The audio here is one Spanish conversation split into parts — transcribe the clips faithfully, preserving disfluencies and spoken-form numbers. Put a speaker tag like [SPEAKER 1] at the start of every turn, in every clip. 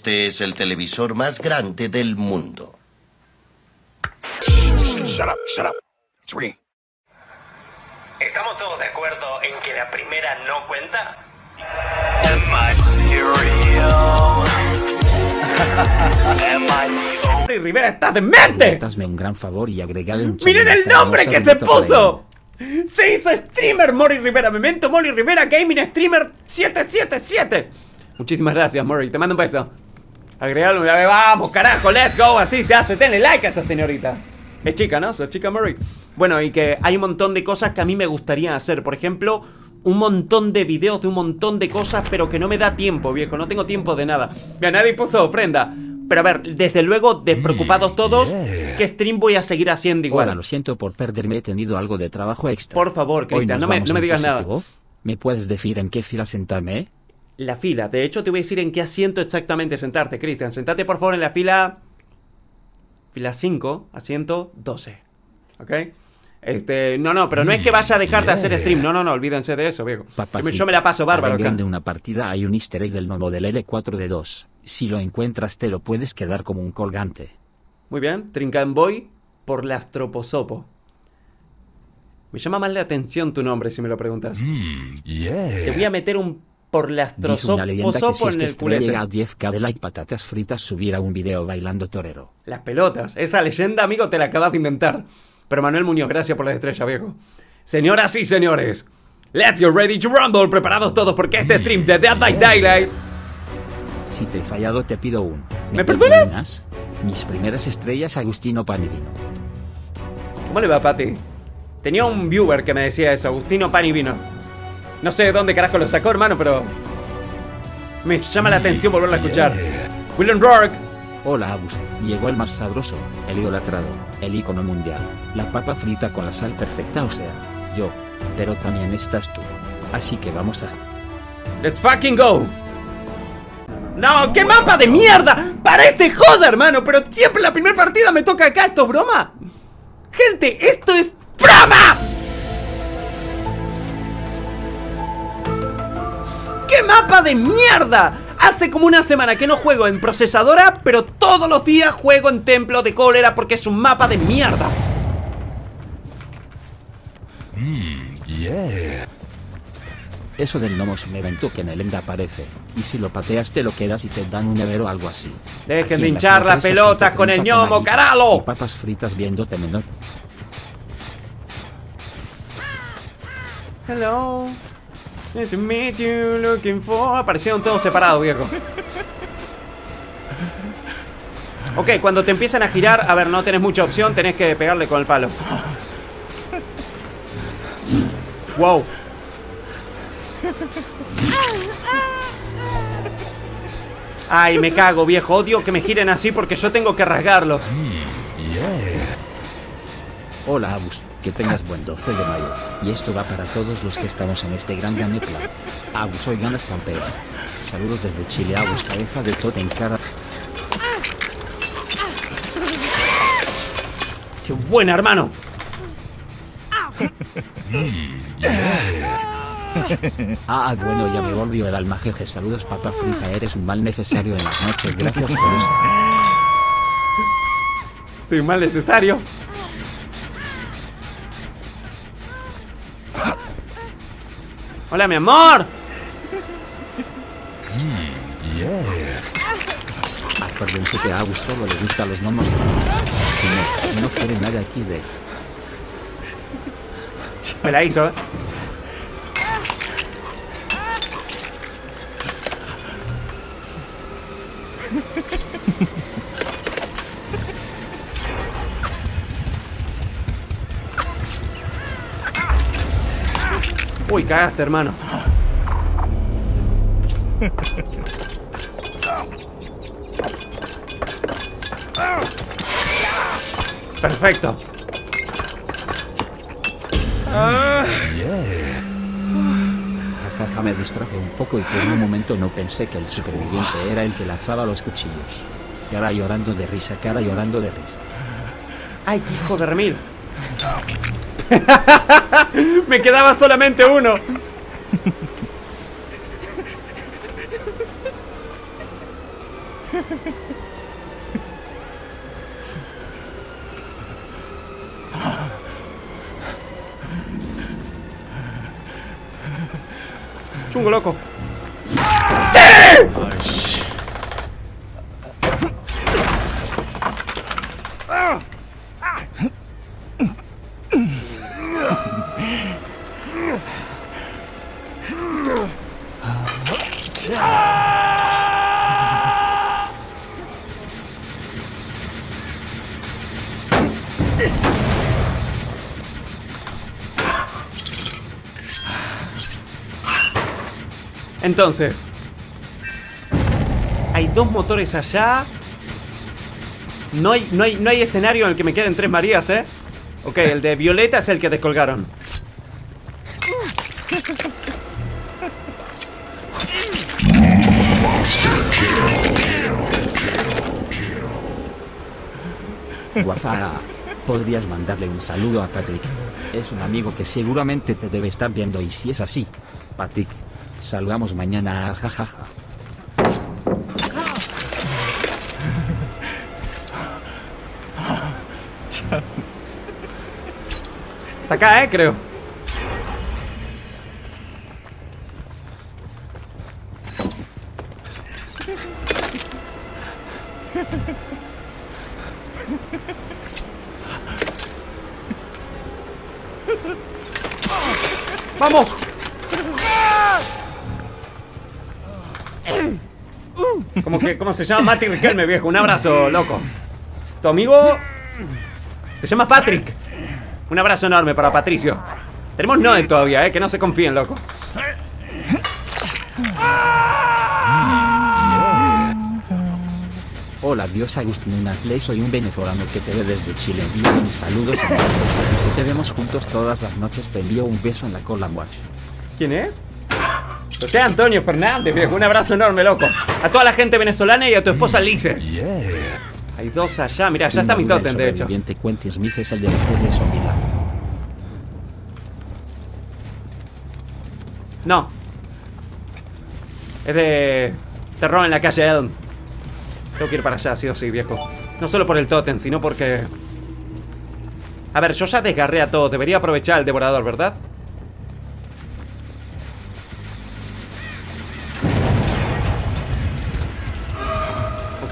[SPEAKER 1] Este es el televisor más grande del mundo.
[SPEAKER 2] Shut up, shut up. It's ringing.
[SPEAKER 3] ¿Estamos todos de acuerdo en que la primera no cuenta?
[SPEAKER 4] Mori Rivera, estás demente.
[SPEAKER 5] Hazme un gran favor y agregarle un
[SPEAKER 4] ¡Miren el nombre que se puso! Se hizo streamer Mori Rivera. Memento Mori Rivera Gaming Streamer siete siete siete. Muchísimas gracias, Mori. Te mando un beso. Agregalo. Vamos, carajo, let's go. Así se hace. Tenle like a esa señorita. Es chica, ¿no? Soy chica Mori. Bueno, y que hay un montón de cosas que a mí me gustaría hacer. Por ejemplo, un montón de videos de un montón de cosas, pero que no me da tiempo, viejo. No tengo tiempo de nada. Ya nadie puso ofrenda. Pero a ver, desde luego, despreocupados todos, ¿qué stream voy a seguir haciendo igual?
[SPEAKER 5] Hola, lo siento por perderme, he tenido algo de trabajo extra.
[SPEAKER 4] Por favor, Cristian, no me, no me digas nada.
[SPEAKER 5] ¿Me puedes decir en qué fila sentarme?
[SPEAKER 4] La fila, de hecho te voy a decir en qué asiento exactamente sentarte, Cristian. Sentate por favor en la fila... Fila cinco, asiento doce. ¿Ok? Este, no, no, pero no es que vaya a dejar de hacer stream. No, no, no, olvídense de eso, viejo.
[SPEAKER 5] Papá,
[SPEAKER 4] yo, yo me la paso bárbaro acá.
[SPEAKER 5] De una partida hay un easter egg del nuevo del L cuatro D dos. Si lo encuentras te lo puedes quedar como un colgante.
[SPEAKER 4] Muy bien, Trincanboy por Lastroposopo. Me llama más la atención tu nombre si me lo preguntas.
[SPEAKER 2] Mm, yeah.
[SPEAKER 4] Te voy a meter un por Lastroposopo en el culete.
[SPEAKER 5] Llega a diez K de like patatas fritas, subirá un video bailando torero.
[SPEAKER 4] Las pelotas, esa leyenda, amigo, te la acabas de inventar. Pero Manuel Muñoz, gracias por la estrella, viejo. Señoras y señores, let's get ready to rumble. Preparados todos porque este stream de Dead by Daylight.
[SPEAKER 5] Si te he fallado te pido un...
[SPEAKER 4] ¿Me, ¿Me perdonas?
[SPEAKER 5] Mis primeras estrellas, Agustino Panivino.
[SPEAKER 4] ¿Cómo le va, Pati? Tenía un viewer que me decía eso, Agustino Panivino. No sé de dónde carajo lo sacó, hermano, pero... me llama la atención volverlo a escuchar. William Rourke.
[SPEAKER 5] Hola, Agus. Llegó el más sabroso, el idolatrado, el icono mundial. La papa frita con la sal perfecta, o sea, yo. Pero también estás tú. Así que vamos a...
[SPEAKER 4] Let's fucking go. ¡No! ¡Qué mapa de mierda! Parece joda, hermano. Pero siempre la primera partida me toca acá. ¿Esto es broma? Gente, esto es broma. ¡Qué mapa de mierda! Hace como una semana que no juego en procesadora, pero todos los días juego en Templo de Cólera porque es un mapa de mierda.
[SPEAKER 2] Mm, yeah.
[SPEAKER 5] Eso del gnomo es un evento que en el Enda aparece. Y si lo pateas te lo quedas y te dan un nevero o algo así.
[SPEAKER 4] Dejen de hinchar las pelotas con el gnomo, caralo.
[SPEAKER 5] Y papas fritas viéndote menor.
[SPEAKER 4] Hello. Nice to meet you, looking for... Aparecieron todos separados, viejo. Ok, cuando te empiezan a girar, a ver, no tenés mucha opción, tenés que pegarle con el palo. Wow. Ay, me cago, viejo. Odio que me giren así porque yo tengo que rasgarlo.
[SPEAKER 2] Mm, yeah.
[SPEAKER 5] Hola, Agus. Que tengas buen doce de mayo. Y esto va para todos los que estamos en este gran ganepla. Agus, hoy ganas campeón. Saludos desde Chile, Agus, cabeza de todo en cara.
[SPEAKER 4] ¡Qué buena, hermano!
[SPEAKER 2] Mm, yeah.
[SPEAKER 5] Ah, bueno, ya me volvió el alma, jeje. Saludos, papa frita, eres un mal necesario en las noches. Gracias por eso.
[SPEAKER 4] Soy un mal necesario. Hola, mi amor.
[SPEAKER 2] Mm, yeah.
[SPEAKER 5] Acuérdense que a Agus solo le gustan los gnomos. Si no, no quiere nada equis de.
[SPEAKER 4] Me la hizo, ¿eh? Uy, cagaste, hermano. Perfecto.
[SPEAKER 2] Yeah.
[SPEAKER 5] Jajaja, me distraje un poco y por un momento no pensé que el superviviente era el que lanzaba los cuchillos. Cara llorando de risa, cara llorando de risa.
[SPEAKER 4] Ay, qué hijo de remil. Me quedaba solamente uno. Chungo, loco.
[SPEAKER 2] 아이씨.
[SPEAKER 4] Entonces, hay dos motores allá. No hay, no hay, no hay escenario en el que me queden tres Marías, ¿eh? Ok, el de Violeta es el que descolgaron.
[SPEAKER 5] Guafa, podrías mandarle un saludo a Patrick. Es un amigo que seguramente te debe estar viendo y si es así, Patrick, salgamos mañana a jajaja.
[SPEAKER 4] Está acá, eh, creo. ¡Vamos! ¿Cómo, que, ¿Cómo se llama? Mati Riquelme, viejo. Un abrazo, loco. Tu amigo se llama Patrick. Un abrazo enorme para Patricio. Tenemos Noe todavía, eh, que no se confíen, loco.
[SPEAKER 5] Hola, Dios Agustín Unatley, soy un venezolano que te ve desde Chile. Envío mis saludos a nuestros y si te vemos juntos todas las noches te envío un beso en la cola watch.
[SPEAKER 4] ¿Quién es? José Antonio Fernández, viejo. Un abrazo enorme, loco. A toda la gente venezolana y a tu esposa Lice.
[SPEAKER 2] Yeah.
[SPEAKER 4] Hay dos allá, mirá, ya está mi tótem, de hecho.
[SPEAKER 5] El Quentin Smith es el de la serie Zombieland.
[SPEAKER 4] No. Es de terror en la calle Elm. Tengo que ir para allá, sí o sí, viejo. No solo por el tótem, sino porque... A ver, yo ya desgarré a todo. Debería aprovechar el devorador, ¿verdad? Ok.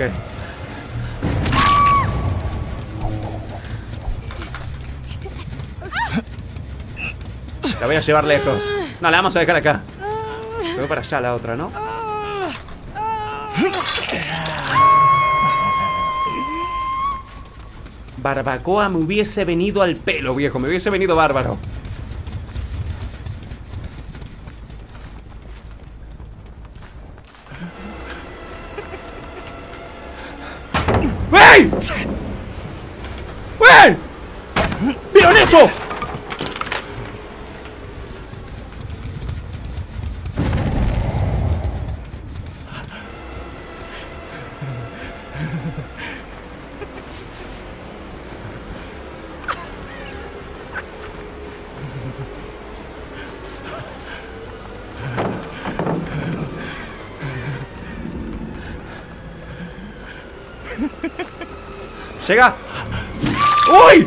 [SPEAKER 4] La voy a llevar lejos. No, la vamos a dejar acá. Voy para allá la otra, ¿no? Barbacoa me hubiese venido al pelo, viejo. Me hubiese venido bárbaro. ¡Wey! ¡Wey! ¡Miren eso! ¡Llega! ¡Uy!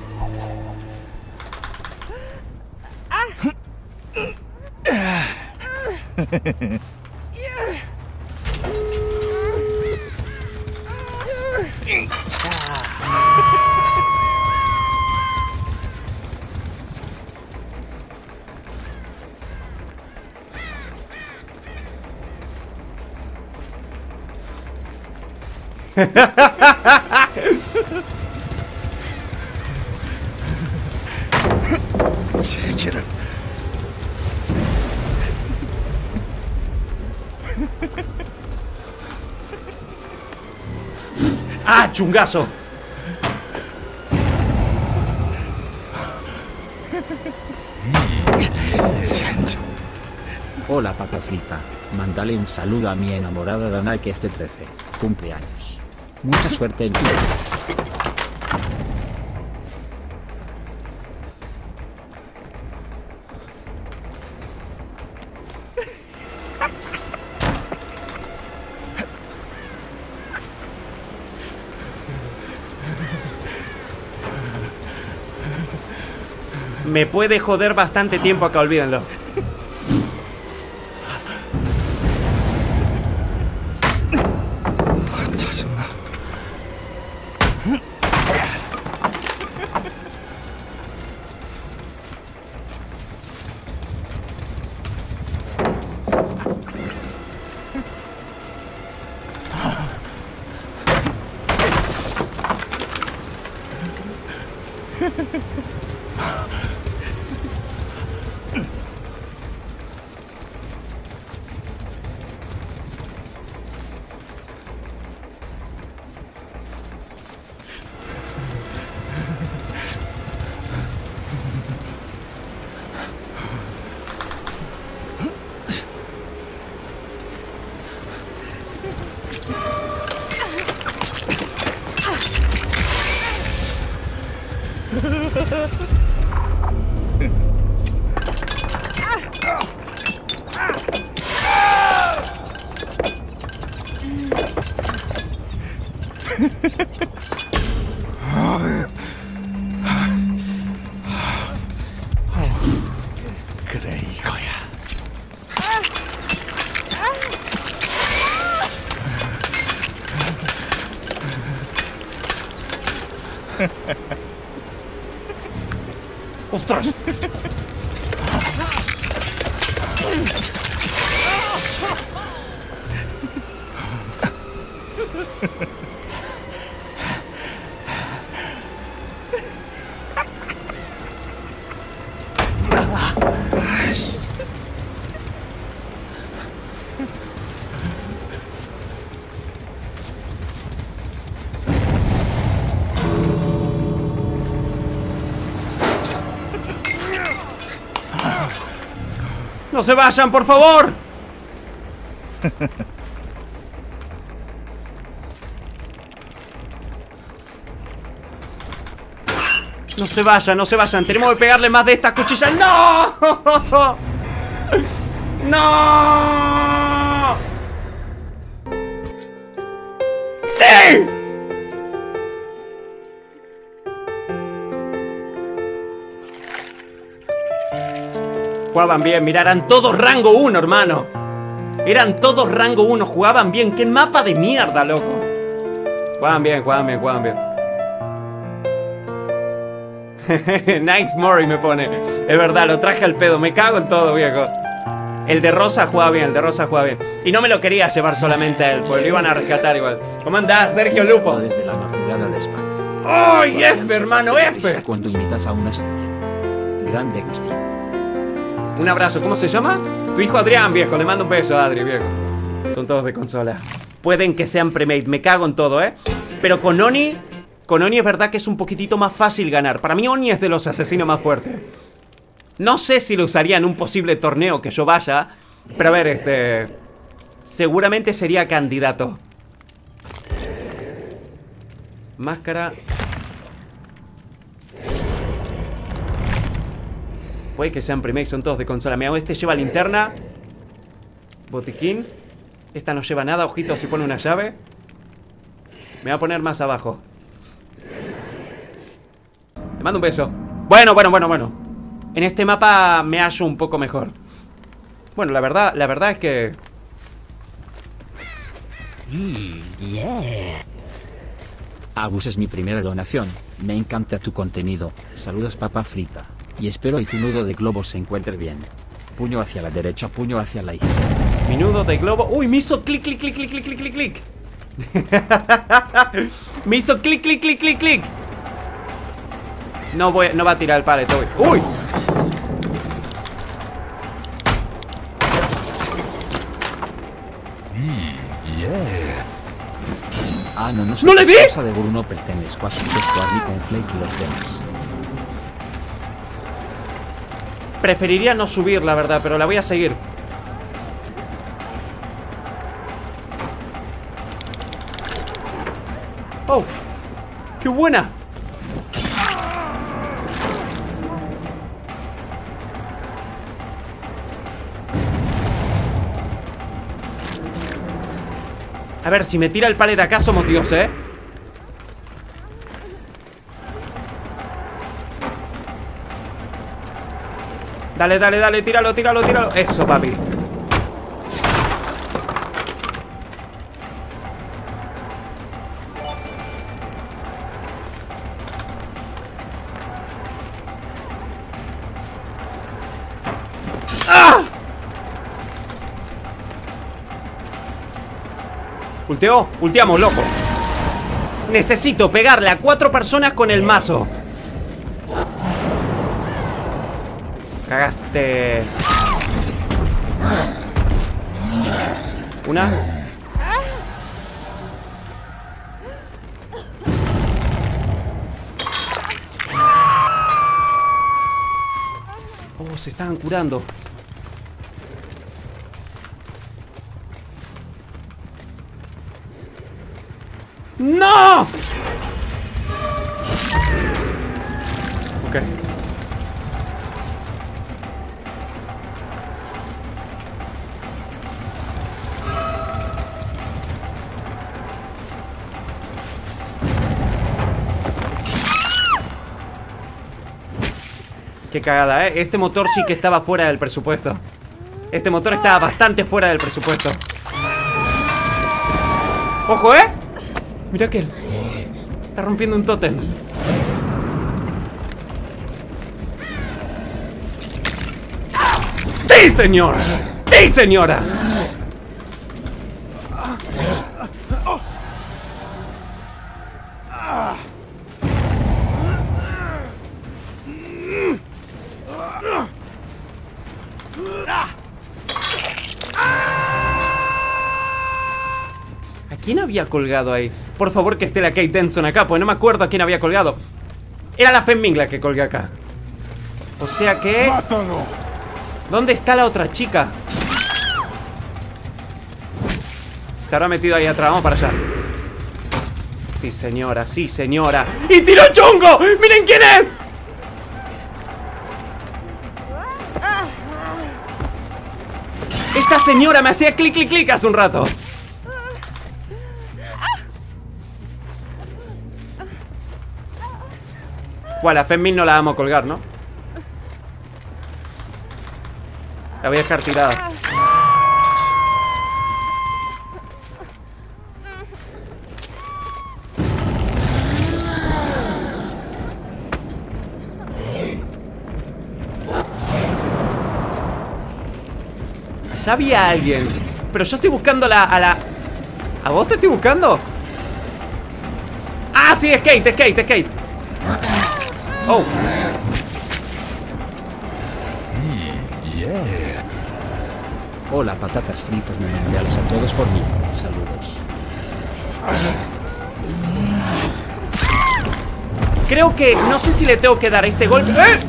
[SPEAKER 4] ¡Ah, chungazo!
[SPEAKER 5] Hola, papa frita. Mándale un saludo a mi enamorada Dana que este trece cumpleaños. Mucha suerte en tu vida.
[SPEAKER 4] me puede joder bastante tiempo acá, olvídenlo. ¡Ostras! ¡No se vayan, por favor! No se vayan, no se vayan. Tenemos que pegarle más de estas cuchillas. ¡No! ¡No! ¡Sí! Jugaban bien, mira, eran todos rango uno, hermano. Eran todos rango uno, jugaban bien. ¡Qué mapa de mierda, loco! Jugaban bien, jugaban bien, jugaban bien. Nice Mori me pone. Es verdad, lo traje al pedo. Me cago en todo, viejo. El de Rosa jugaba bien, el de Rosa jugaba bien. Y no me lo quería llevar solamente a él, porque lo iban a rescatar igual. ¿Cómo andás, Sergio Lupo?
[SPEAKER 5] Desde la madrugada de España.
[SPEAKER 4] ¡Ay, F, hermano, F!
[SPEAKER 5] Cuando imitas a una señora. Grande Cristina.
[SPEAKER 4] Un abrazo, ¿cómo se llama? Tu hijo Adrián, viejo, le mando un beso a Adri, viejo. Son todos de consola. Pueden que sean premade, me cago en todo, ¿eh? Pero con Oni, con Oni es verdad que es un poquitito más fácil ganar. Para mí Oni es de los asesinos más fuertes. No sé si lo usaría en un posible torneo que yo vaya, pero a ver, este... seguramente sería candidato. Máscara... Puede que sean premade, son todos de consola. Mira, este lleva linterna. Botiquín. Esta no lleva nada, ojito si pone una llave. Me voy a poner más abajo. Te mando un beso. Bueno, bueno, bueno, bueno. En este mapa me hallo un poco mejor. Bueno, la verdad, la verdad es que...
[SPEAKER 5] Mm, yeah. Agus es mi primera donación. Me encanta tu contenido. Saludos, papa frita. Y espero que tu nudo de globo se encuentre bien. Puño hacia la derecha, puño hacia la izquierda.
[SPEAKER 4] Mi nudo de globo... ¡Uy! Me hizo clic, clic, clic, clic, clic, clic, clic, clic. Me hizo clic, clic, clic, clic, clic. No voy, no va a tirar el palito. ¡Uy!
[SPEAKER 2] Mm, yeah.
[SPEAKER 5] Ah, no, no
[SPEAKER 4] ¿No le vi?
[SPEAKER 5] La casa de Bruno pertenezco a Squarny con Flake y los demás.
[SPEAKER 4] Preferiría no subir, la verdad, pero la voy a seguir. ¡Oh! ¡Qué buena! A ver, si me tira el palet de acá somos Dios, ¿eh? Dale, dale, dale, tíralo, tíralo, tíralo. Eso, papi. ¡Ah! Ulteó, ulteamos, loco. Necesito pegarle a cuatro personas con el mazo. Cagaste. Una. Oh, se estaban curando. ¡No! Ok. Qué cagada, ¿eh? Este motor sí que estaba fuera del presupuesto. Este motor estaba bastante fuera del presupuesto. ¡Ojo, eh! Mira aquel. Está rompiendo un tótem. ¡Sí, señor! ¡Sí, señora! ¿A quién había colgado ahí? Por favor que esté la Kate Denson acá, pues no me acuerdo a quién había colgado. Era la Feng Ming la que colgué acá. O sea que... ¡Mátalo! ¿Dónde está la otra chica? Se habrá metido ahí atrás, vamos para allá. Sí, señora, sí, señora. ¡Y tiró chungo! ¡Miren quién es! Esta señora me hacía clic, clic, clic hace un rato. Bueno, a Feng Ming no la vamos a colgar, ¿no? La voy a dejar tirada. Ya había alguien. Pero yo estoy buscando la, a la... ¿A vos te estoy buscando? Ah, sí, es Kate, es Kate, es Kate. Oh.
[SPEAKER 2] Yeah.
[SPEAKER 5] Hola, patatas fritas memoriales a todos por mí. Saludos.
[SPEAKER 4] Creo que... No sé si le tengo que dar este golpe. ¡Eh!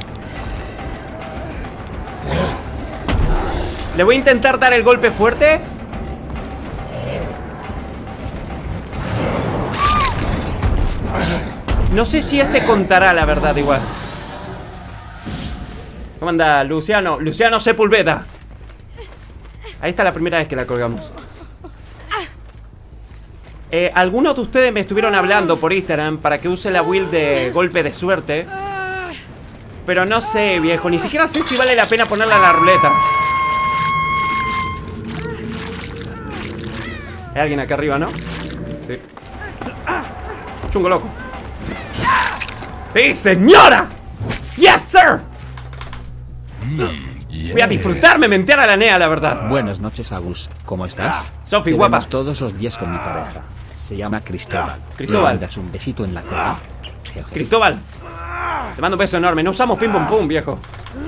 [SPEAKER 4] Le voy a intentar dar el golpe fuerte. No sé si este contará, la verdad, igual. ¿Cómo anda, Luciano? Luciano Sepulveda. Ahí está la primera vez que la colgamos. eh, Algunos de ustedes me estuvieron hablando por Instagram para que use la build de golpe de suerte. Pero no sé, viejo. Ni siquiera sé si vale la pena ponerla en la ruleta. Hay alguien acá arriba, ¿no? Sí. Chungo loco. ¡Sí, señora! ¡Yes, sir!
[SPEAKER 2] Yeah.
[SPEAKER 4] Voy a disfrutarme mentear a la Nea, la verdad.
[SPEAKER 5] Buenas noches, Agus. ¿Cómo estás?
[SPEAKER 4] Sofi,
[SPEAKER 5] Te
[SPEAKER 4] guapa.
[SPEAKER 5] vemos todos los días con mi pareja. Se llama Cristóbal.
[SPEAKER 4] Cristóbal.
[SPEAKER 5] ¿Le das un besito en la cara? Jeje.
[SPEAKER 4] Cristóbal, te mando un beso enorme. No usamos pim pum pum, viejo.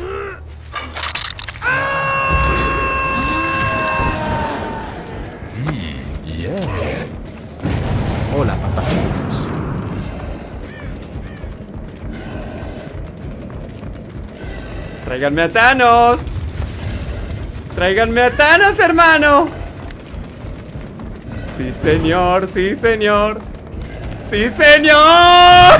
[SPEAKER 2] Yeah.
[SPEAKER 5] Hola, papas fritas.
[SPEAKER 4] Tráiganme a Thanos. Tráiganme a Thanos, hermano. Sí, señor, sí, señor. ¡Sí, señor!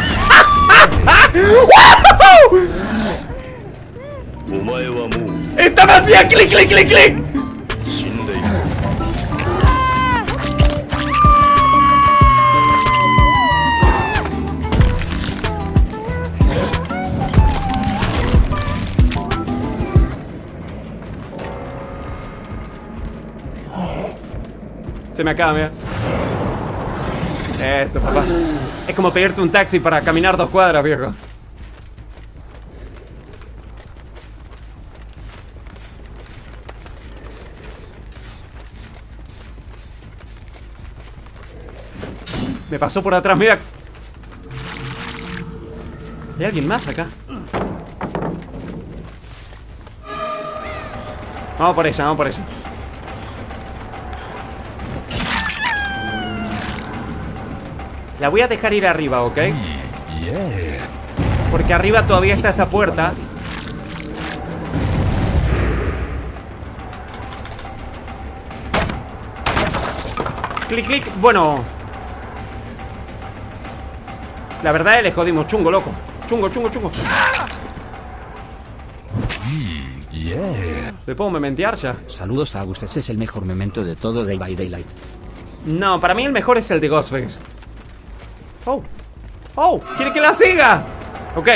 [SPEAKER 4] ¡Esta me hacía clic, clic, clic, clic! Se me acaba, mira. Eso, papá. Es como pedirte un taxi para caminar dos cuadras, viejo. Me pasó por atrás, mira. ¿Hay alguien más acá? Vamos por ella, vamos por ella. La voy a dejar ir arriba, ¿ok?
[SPEAKER 2] Yeah.
[SPEAKER 4] Porque arriba todavía está esa puerta. Clic, clic. Bueno. La verdad es le jodimos. Chungo, loco. Chungo, chungo, chungo.
[SPEAKER 2] Yeah.
[SPEAKER 4] ¿Me puedo mementear ya?
[SPEAKER 5] Saludos a Agus, ese es el mejor memento de todo Day by Daylight.
[SPEAKER 4] No, para mí el mejor es el de Ghostface. Oh. Oh, quiere que la siga. Ok.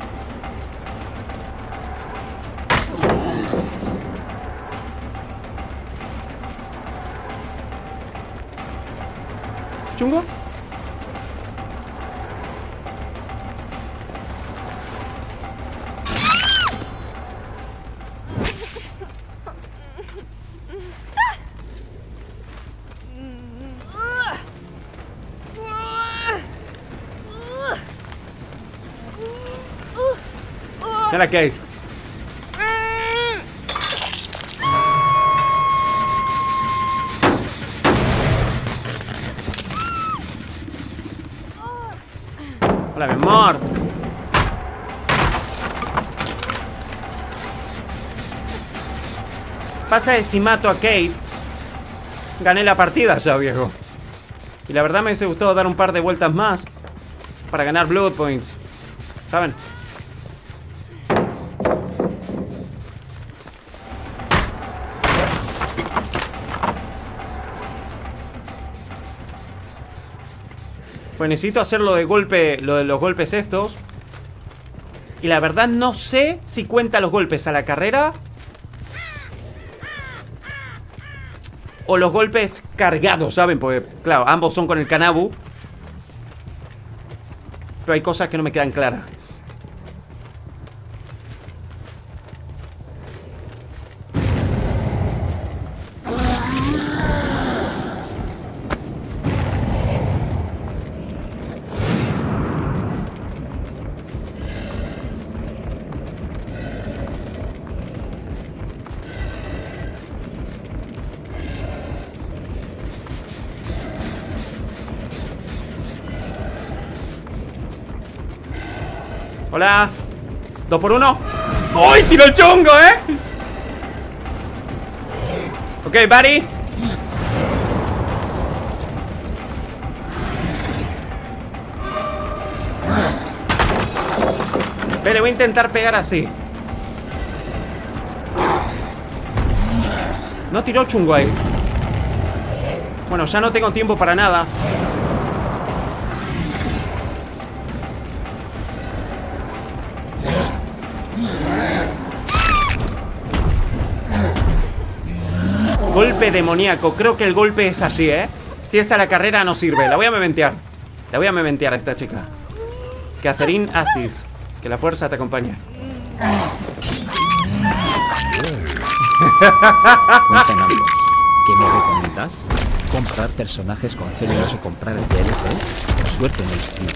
[SPEAKER 4] ¿Chungo? Mira Kate. Hola, mi amor. Pasa que si mato a Kate, gané la partida ya, viejo. Y la verdad me hubiese gustado dar un par de vueltas más para ganar Blood Points, ¿saben? Pues necesito hacer lo de golpe, lo de los golpes estos. Y la verdad no sé si cuenta los golpes a la carrera o los golpes cargados, ¿saben? Porque, claro, ambos son con el Kanabu. Pero hay cosas que no me quedan claras. Hola. Dos por uno. ¡Uy! ¡Tiro el chungo, eh! Ok, buddy. Ve, le voy a intentar pegar así. No tiró chungo ahí. Bueno, ya no tengo tiempo para nada. Golpe demoníaco. Creo que el golpe es así, ¿eh? Si es a la carrera no sirve. La voy a mementear. La voy a mementear a esta chica. Catherine Asis. Que la fuerza te acompañe.
[SPEAKER 5] Cuéntanos, ¿qué me recomiendas? ¿Comprar personajes con células o comprar el D L C? Suerte en el stream.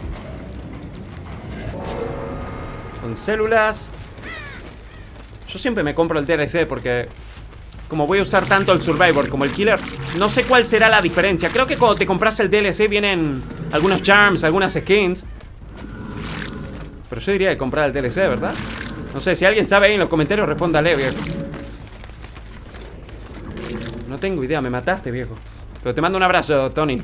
[SPEAKER 4] Con células. Yo siempre me compro el D L C porque como voy a usar tanto el Survivor como el Killer, no sé cuál será la diferencia. Creo que cuando te compras el D L C vienen algunos charms, algunas skins. Pero yo diría que comprar el D L C, ¿verdad? No sé, si alguien sabe ahí en los comentarios, respóndale, viejo. No tengo idea, me mataste, viejo. Pero te mando un abrazo, Tony.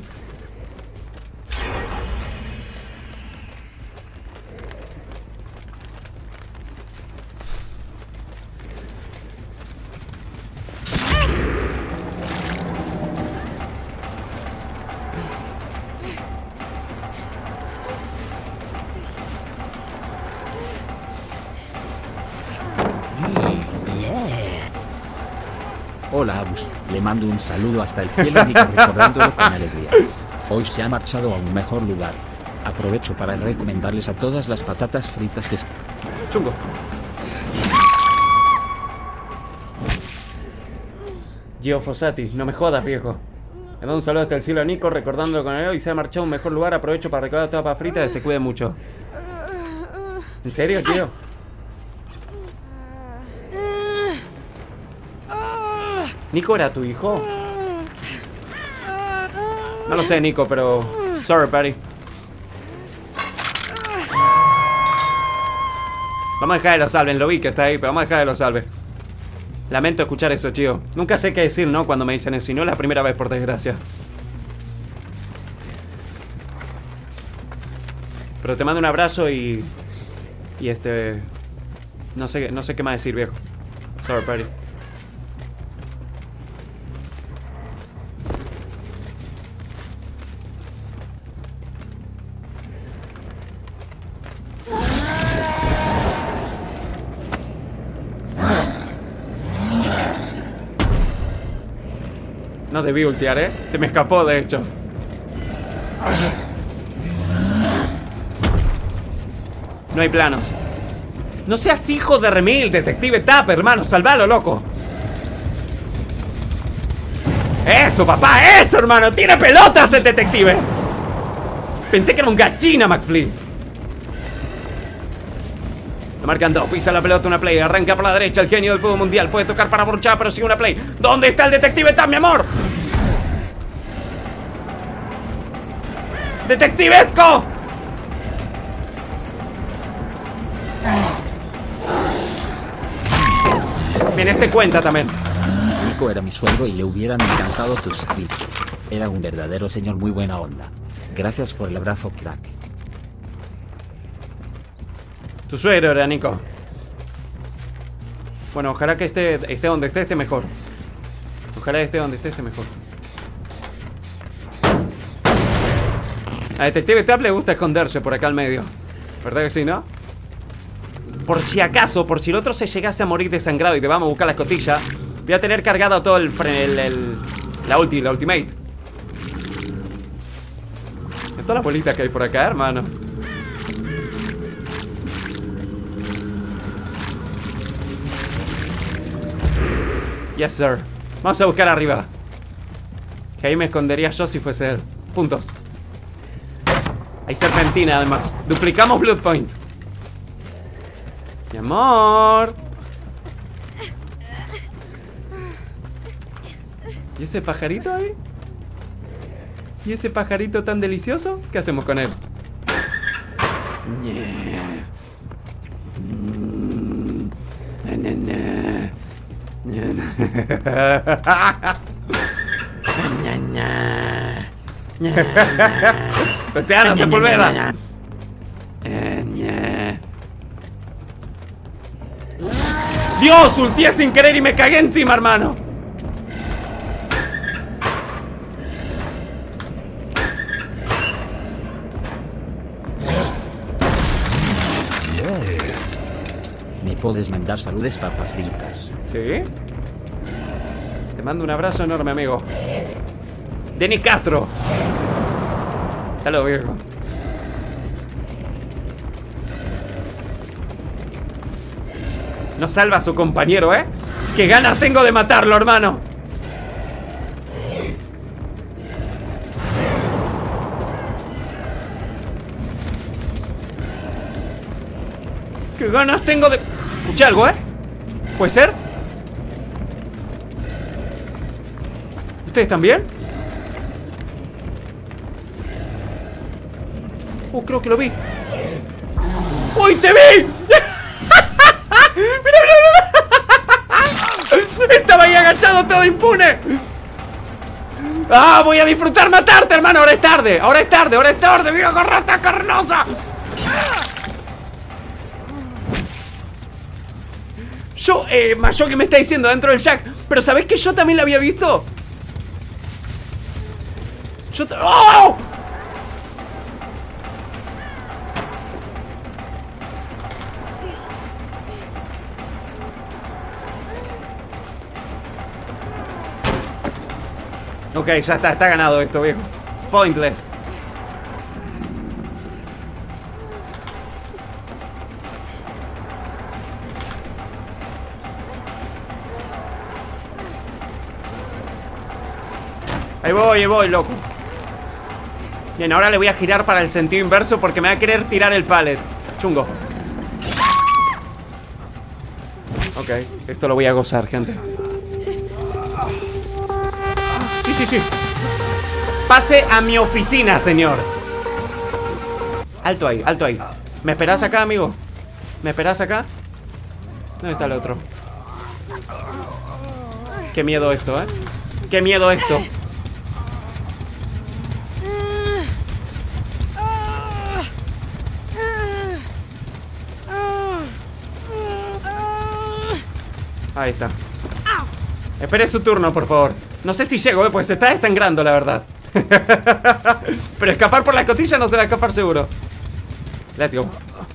[SPEAKER 5] Hola Agus, le mando un saludo hasta el cielo Nico recordándolo con alegría. Hoy se ha marchado a un mejor lugar. Aprovecho para recomendarles a todas las patatas fritas que...
[SPEAKER 4] Chungo. Gio Fossati, no me jodas, viejo. Le mando un saludo hasta el cielo a Nico recordándolo con alegría. Hoy se ha marchado a un mejor lugar. Aprovecho para recordar a toda papa frita que se cuide mucho. ¿En serio, tío? ¿Nico era tu hijo? No lo sé, Nico, pero... Sorry, buddy. Vamos a dejar que lo salven, lo vi que está ahí, pero vamos a dejar que lo salve. Lamento escuchar eso, tío. Nunca sé qué decir, ¿no? Cuando me dicen eso, y no es la primera vez, por desgracia. Pero te mando un abrazo y... Y este... No sé, no sé qué más decir, viejo. Sorry, buddy. No debí ultear, ¿eh? Se me escapó, de hecho. No hay planos. No seas hijo de remil, detective Tap, hermano. Salvalo, loco. Eso, papá, eso, hermano. Tiene pelotas el detective. Pensé que era un gallina, McFly. Lo marcan dos, pisa la pelota, una play. Arranca por la derecha, el genio del fútbol mundial. Puede tocar para borchar, pero sigue una play. ¿Dónde está el detective Tap, mi amor? ¡Detectivesco! Bien, este cuenta también.
[SPEAKER 5] Nico era mi suegro y le hubieran encantado tus clips. Era un verdadero señor muy buena onda. Gracias por el abrazo, crack.
[SPEAKER 4] Tu suegro era, Nico. Bueno, ojalá que esté, esté donde esté, esté mejor. Ojalá esté donde esté, esté mejor. A Detective Tap le gusta esconderse por acá al medio. ¿Verdad que sí, no? Por si acaso, por si el otro se llegase a morir desangrado y te vamos a buscar la escotilla, voy a tener cargado todo el... el, el la ulti, la ultimate. De todas las bolitas que hay por acá, hermano. Yes, sir. Vamos a buscar arriba. Que ahí me escondería yo si fuese él. Puntos. Hay serpentina, además. Duplicamos Blood Point. Mi amor. ¿Y ese pajarito ahí? ¿Y ese pajarito tan delicioso? ¿Qué hacemos con él? Yeah. Mm. Na, na, na. Na, na. Na, na. Cristiano, Sepulveda. Dios, ultié sin querer y me cagué encima, hermano.
[SPEAKER 5] ¿Me puedes mandar saludes, papas fritas?
[SPEAKER 4] ¿Sí? Te mando un abrazo enorme, amigo. Denis Castro. Saludos, viejo. No salva a su compañero, ¿eh? ¡Qué ganas tengo de matarlo, hermano! ¡Qué ganas tengo de... Escuché algo, ¿eh? ¿Puede ser? ¿Ustedes también? Uh, creo que lo vi. ¡Uy, te vi! ¡Mira, mira, mira! Estaba ahí agachado todo impune. ¡Ah! Voy a disfrutar matarte, hermano. Ahora es tarde. Ahora es tarde. Ahora es tarde. ¡Vieja rata carnosa! Yo, eh, Mayo que me está diciendo dentro del Jack. Pero ¿sabés que yo también la había visto? Yo... ¡Oh! Ok, ya está, está ganado esto, viejo. Es pointless. Ahí voy, ahí voy, loco. Bien, ahora le voy a girar para el sentido inverso porque me va a querer tirar el pallet. Chungo. Ok, esto lo voy a gozar, gente. Sí, sí, sí. Pase a mi oficina, señor. Alto ahí, alto ahí. ¿Me esperás acá, amigo? ¿Me esperás acá? ¿Dónde está el otro? Qué miedo esto, ¿eh? Qué miedo esto. Ahí está. Espere su turno, por favor. No sé si llego, ¿eh? Pues se está desangrando, la verdad. Pero escapar por la escotilla no se va a escapar seguro. Let's go.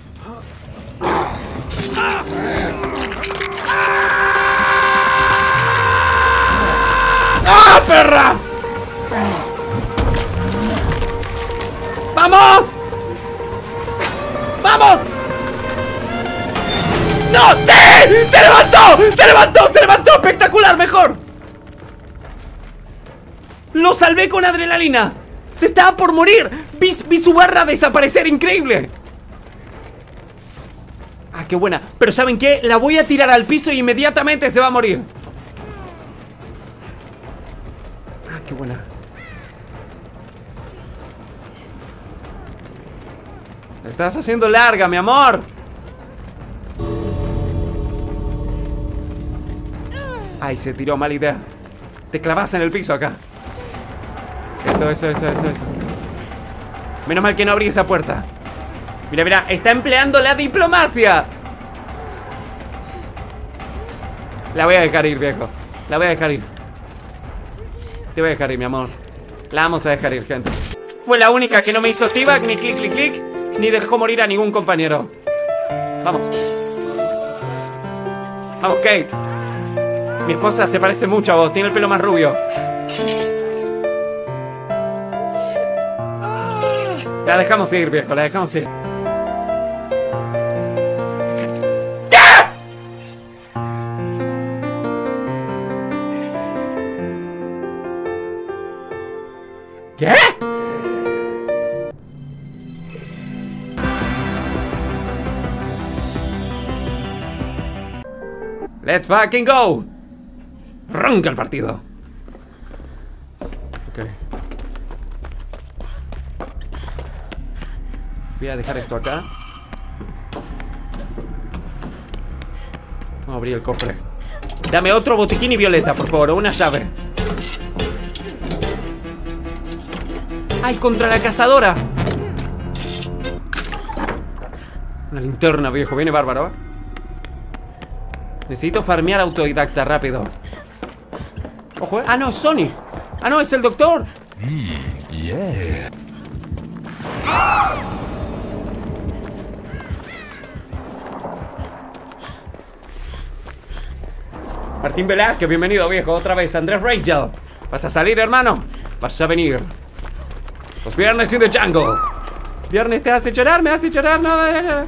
[SPEAKER 4] ¡Ah, perra! ¡Vamos! ¡Vamos! ¡No! ¡Sí! ¡Se levantó! ¡Se levantó! ¡Se levantó! ¡Espectacular! ¡Mejor! ¡Lo salvé con adrenalina! ¡Se estaba por morir! Vi, vi su barra desaparecer. ¡Increíble! ¡Ah, qué buena! Pero ¿saben qué? La voy a tirar al piso y inmediatamente se va a morir. ¡Ah, qué buena! La estás haciendo larga, mi amor. Ay, se tiró, mala idea. Te clavas en el piso acá. Eso, eso, eso, eso, eso. Menos mal que no abrí esa puerta. Mira, mira, está empleando la diplomacia. La voy a dejar ir, viejo. La voy a dejar ir. Te voy a dejar ir, mi amor. La vamos a dejar ir, gente. Fue la única que no me hizo T-Bag, ni clic, clic, clic, ni dejó morir a ningún compañero. Vamos. Vamos, Kate. Mi esposa se parece mucho a vos, tiene el pelo más rubio. La dejamos ir, viejo, la dejamos ir. ¿Qué? Let's fucking go. Arranca el partido. Ok. Voy a dejar esto acá. Vamos a abrir el cofre. Dame otro botiquín y violeta, por favor, una llave. ¡Ay, contra la cazadora! Una linterna, viejo, viene bárbaro, ¿eh? Necesito farmear autodidacta, rápido. Ojo, ¿eh? Ah, no, es Sony. Ah, no, es el doctor.
[SPEAKER 2] Mm, yeah.
[SPEAKER 4] Martín Velázquez, bienvenido, viejo, otra vez. Andrés Rangel. ¿Vas a salir, hermano? ¿Vas a venir? Los viernes in the jungle. Viernes te hace llorar, me hace llorar, no, no, no.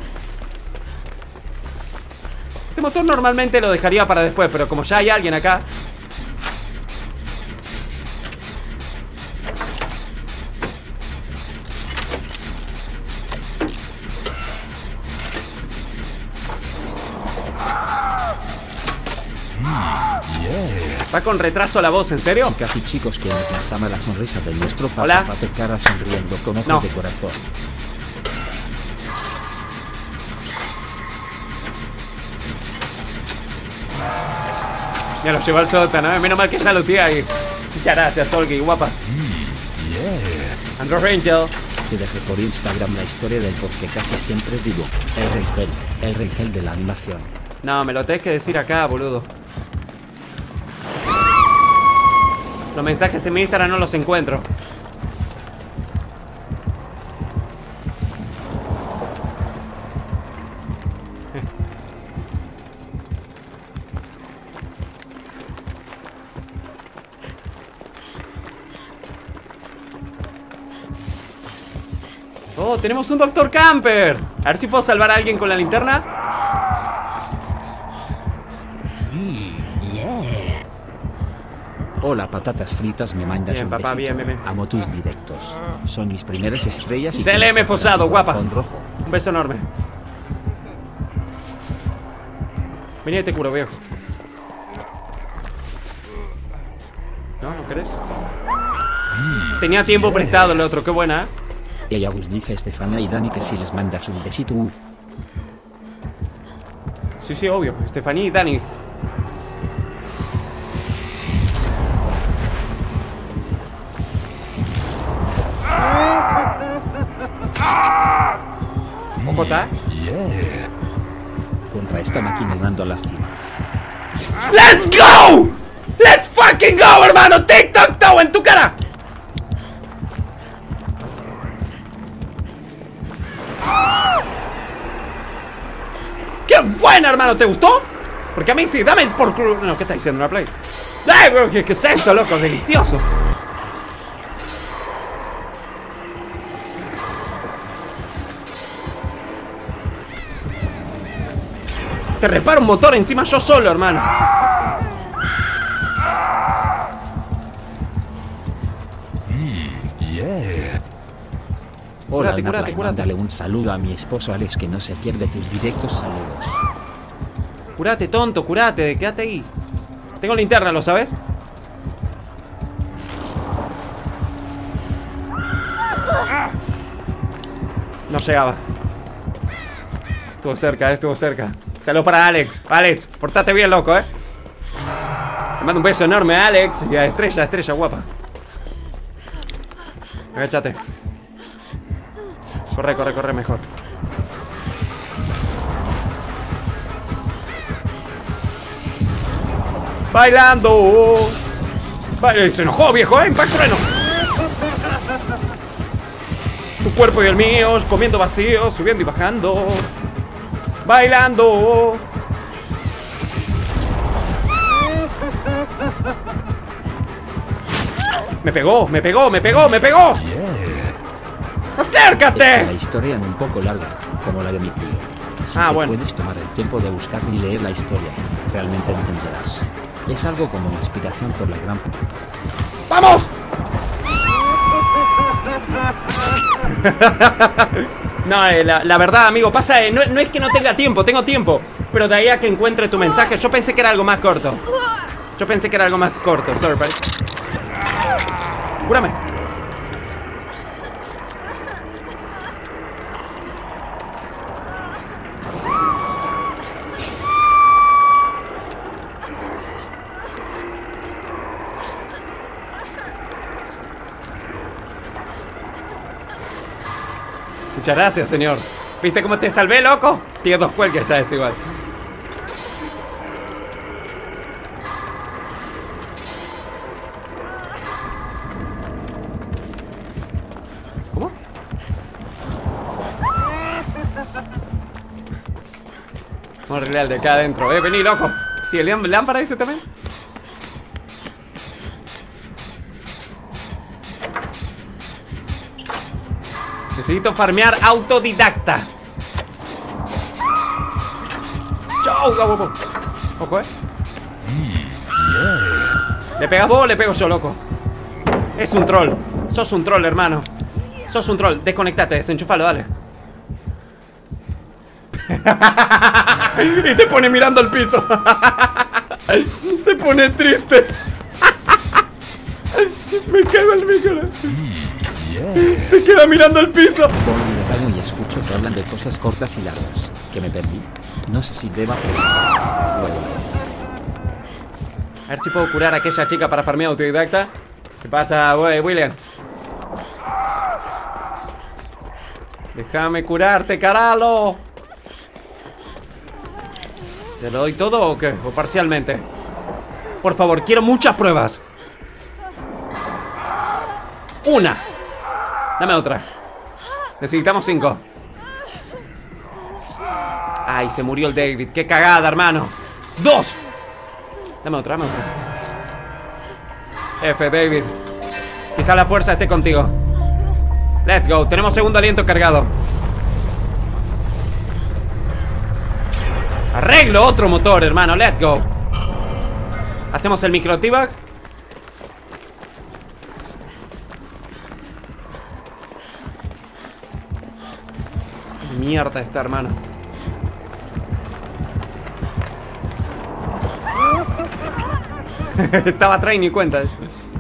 [SPEAKER 4] Este motor normalmente lo dejaría para después, pero como ya hay alguien acá. Va con retraso la voz, ¿en serio?
[SPEAKER 5] Chicas y chicos, quienes más ama la sonrisa de nuestro papá.
[SPEAKER 4] Hola.
[SPEAKER 5] Pape cara sonriendo con ojos
[SPEAKER 4] No.
[SPEAKER 5] de corazón.
[SPEAKER 4] Ya lo llevó al sótano, ¿eh? Menos mal que ya lo tiene ahí. Muchas gracias, Solgi, guapa.
[SPEAKER 2] Mm, yeah.
[SPEAKER 4] Andrew Rangel.
[SPEAKER 5] Te dejé por Instagram la historia del por qué casi siempre digo el Rangel, el Rangel de la animación.
[SPEAKER 4] No, me lo tenés que decir acá, boludo. Los mensajes en mi Instagram no los encuentro. Oh, tenemos un doctor Camper. A ver si puedo salvar a alguien con la linterna.
[SPEAKER 5] Hola patatas fritas, me mandas
[SPEAKER 4] Bien,
[SPEAKER 5] un
[SPEAKER 4] papá,
[SPEAKER 5] besito.
[SPEAKER 4] bien, bien, bien.
[SPEAKER 5] Amo tus directos. Son mis primeras estrellas y
[SPEAKER 4] C L M
[SPEAKER 5] tienes
[SPEAKER 4] Fosado,
[SPEAKER 5] un
[SPEAKER 4] guapa.
[SPEAKER 5] corazón rojo.
[SPEAKER 4] Un beso enorme. Vení, te curo, viejo. ¿No? ¿No crees? Tenía tiempo prestado el otro, qué buena, ¿eh?
[SPEAKER 5] Y a Agus dice Estefania y Dani que si les mandas un besito. Uh,
[SPEAKER 4] Sí, sí, obvio. Estefanía y Dani. Ojo, está.
[SPEAKER 2] Yeah.
[SPEAKER 5] contra esta máquina dando lástima.
[SPEAKER 4] ¡Let's go! ¡Let's fucking go, hermano! ¡TikTok Toe en tu cara! ¡Qué buena, hermano! ¿Te gustó? Porque a mí sí, dame por culo. No, ¿qué está diciendo una play? ¡Ay, bro! ¿Qué, ¿Qué es esto, loco? Delicioso. Te reparo un motor encima yo solo, hermano.
[SPEAKER 2] Yeah.
[SPEAKER 5] Hola,
[SPEAKER 4] Cúrate, cúrate,
[SPEAKER 5] Narla, y
[SPEAKER 4] cúrate.
[SPEAKER 5] mándale un saludo a mi esposo Alex, que no se pierde tus directos. Saludos.
[SPEAKER 4] Curate, tonto, curate, quédate ahí. Tengo linterna, ¿lo sabes? No llegaba. Estuvo cerca, eh, estuvo cerca. Saludo para Alex. Alex, portate bien, loco, eh. Te mando un beso enorme a Alex y a Estrella, Estrella, guapa. Agáchate. Corre, corre, corre mejor. Bailando. Vale, se enojó, viejo, ¿eh? Impacto trueno. Tu cuerpo y el mío, comiendo vacío, subiendo y bajando. Bailando. Me pegó, me pegó, me pegó, me pegó.
[SPEAKER 5] La
[SPEAKER 4] ¡Acércate!
[SPEAKER 5] historia es un poco larga, como la de mi tío. Si
[SPEAKER 4] Ah,
[SPEAKER 5] te
[SPEAKER 4] bueno.
[SPEAKER 5] puedes tomar el tiempo de buscar y leer la historia, realmente entenderás. Es algo como inspiración por la gran...
[SPEAKER 4] ¡Vamos! No, eh, la, la verdad, amigo, pasa, eh, no, no es que no tenga tiempo, tengo tiempo. Pero de ahí a que encuentre tu mensaje, yo pensé que era algo más corto. Yo pensé que era algo más corto, sorry, buddy. Cúrame. Muchas gracias, señor. ¿Viste cómo te salvé, loco? Tiene dos cuelgues, ya es igual. ¿Cómo? Vamos a arreglar de acá adentro. Eh, vení, loco. ¿Tiene lámpara ese también? Necesito farmear autodidacta. Chau, guau, guau. Ojo, eh. ¿Le pegas vos o le pego yo, loco? Es un troll. Sos un troll, hermano. Sos un troll. Desconectate, desenchúfalo, dale. Y se pone mirando al piso. Se pone triste. Me cago en mi cara. Se queda mirando al piso.
[SPEAKER 5] Pongo un detalle y escucho que hablan de cosas cortas y largas, que me perdí. No sé si deba preguntar. Luego.
[SPEAKER 4] A ver si puedo curar a aquella chica para farmear autodidacta. ¿Qué pasa, güey, William? Déjame curarte, caralo. ¿Te lo doy todo o qué? ¿O parcialmente? Por favor, quiero muchas pruebas. Una. Dame otra. Necesitamos cinco. Ay, se murió el David. Qué cagada, hermano. Dos. Dame otra, dame otra. F, David. Quizá la fuerza esté contigo. Let's go, tenemos segundo aliento cargado. Arreglo otro motor, hermano, let's go. Hacemos el micro T-Bag. Mierda está, hermano. Estaba atrás y ni cuenta. Voy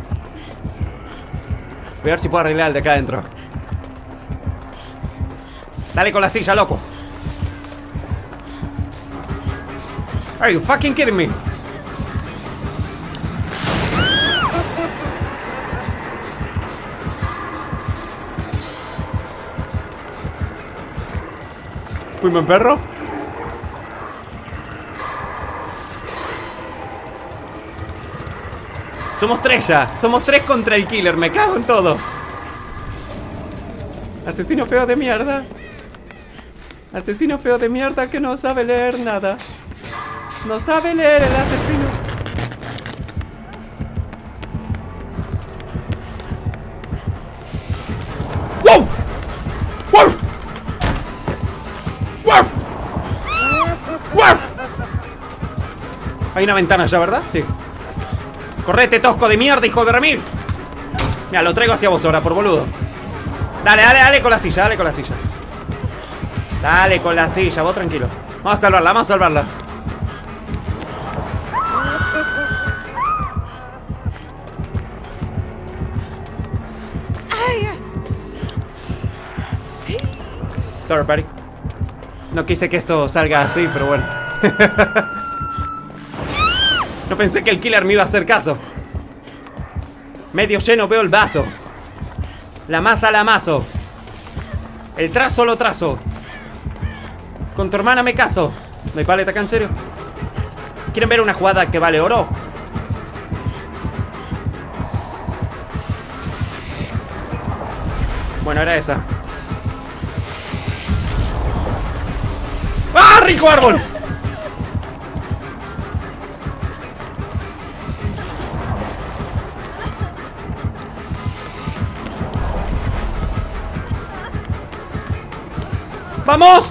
[SPEAKER 4] a ver si puedo arreglar el de acá adentro. Dale con la silla, loco. Are you fucking kidding me? ¿Fuimos en perro? Somos tres ya. Somos tres contra el killer. Me cago en todo. Asesino feo de mierda. Asesino feo de mierda que no sabe leer nada. No sabe leer el asesino. ¡Wow! ¡Wow! ¡Wow! ¡Wow! Hay una ventana ya, ¿verdad? Sí. Correte, tosco de mierda, hijo de remil. Mira, lo traigo hacia vos ahora, por boludo. Dale, dale, dale con la silla, dale con la silla. Dale con la silla, vos tranquilo. Vamos a salvarla, vamos a salvarla. Sorry, buddy. No quise que esto salga así, pero bueno. No pensé que el killer me iba a hacer caso. Medio lleno veo el vaso. La masa la amaso. El trazo lo trazo. Con tu hermana me caso. ¿No hay paleta acá, en serio? ¿Quieren ver una jugada que vale oro? Bueno, era esa. ¡Ah, rico árbol! ¡Vamos!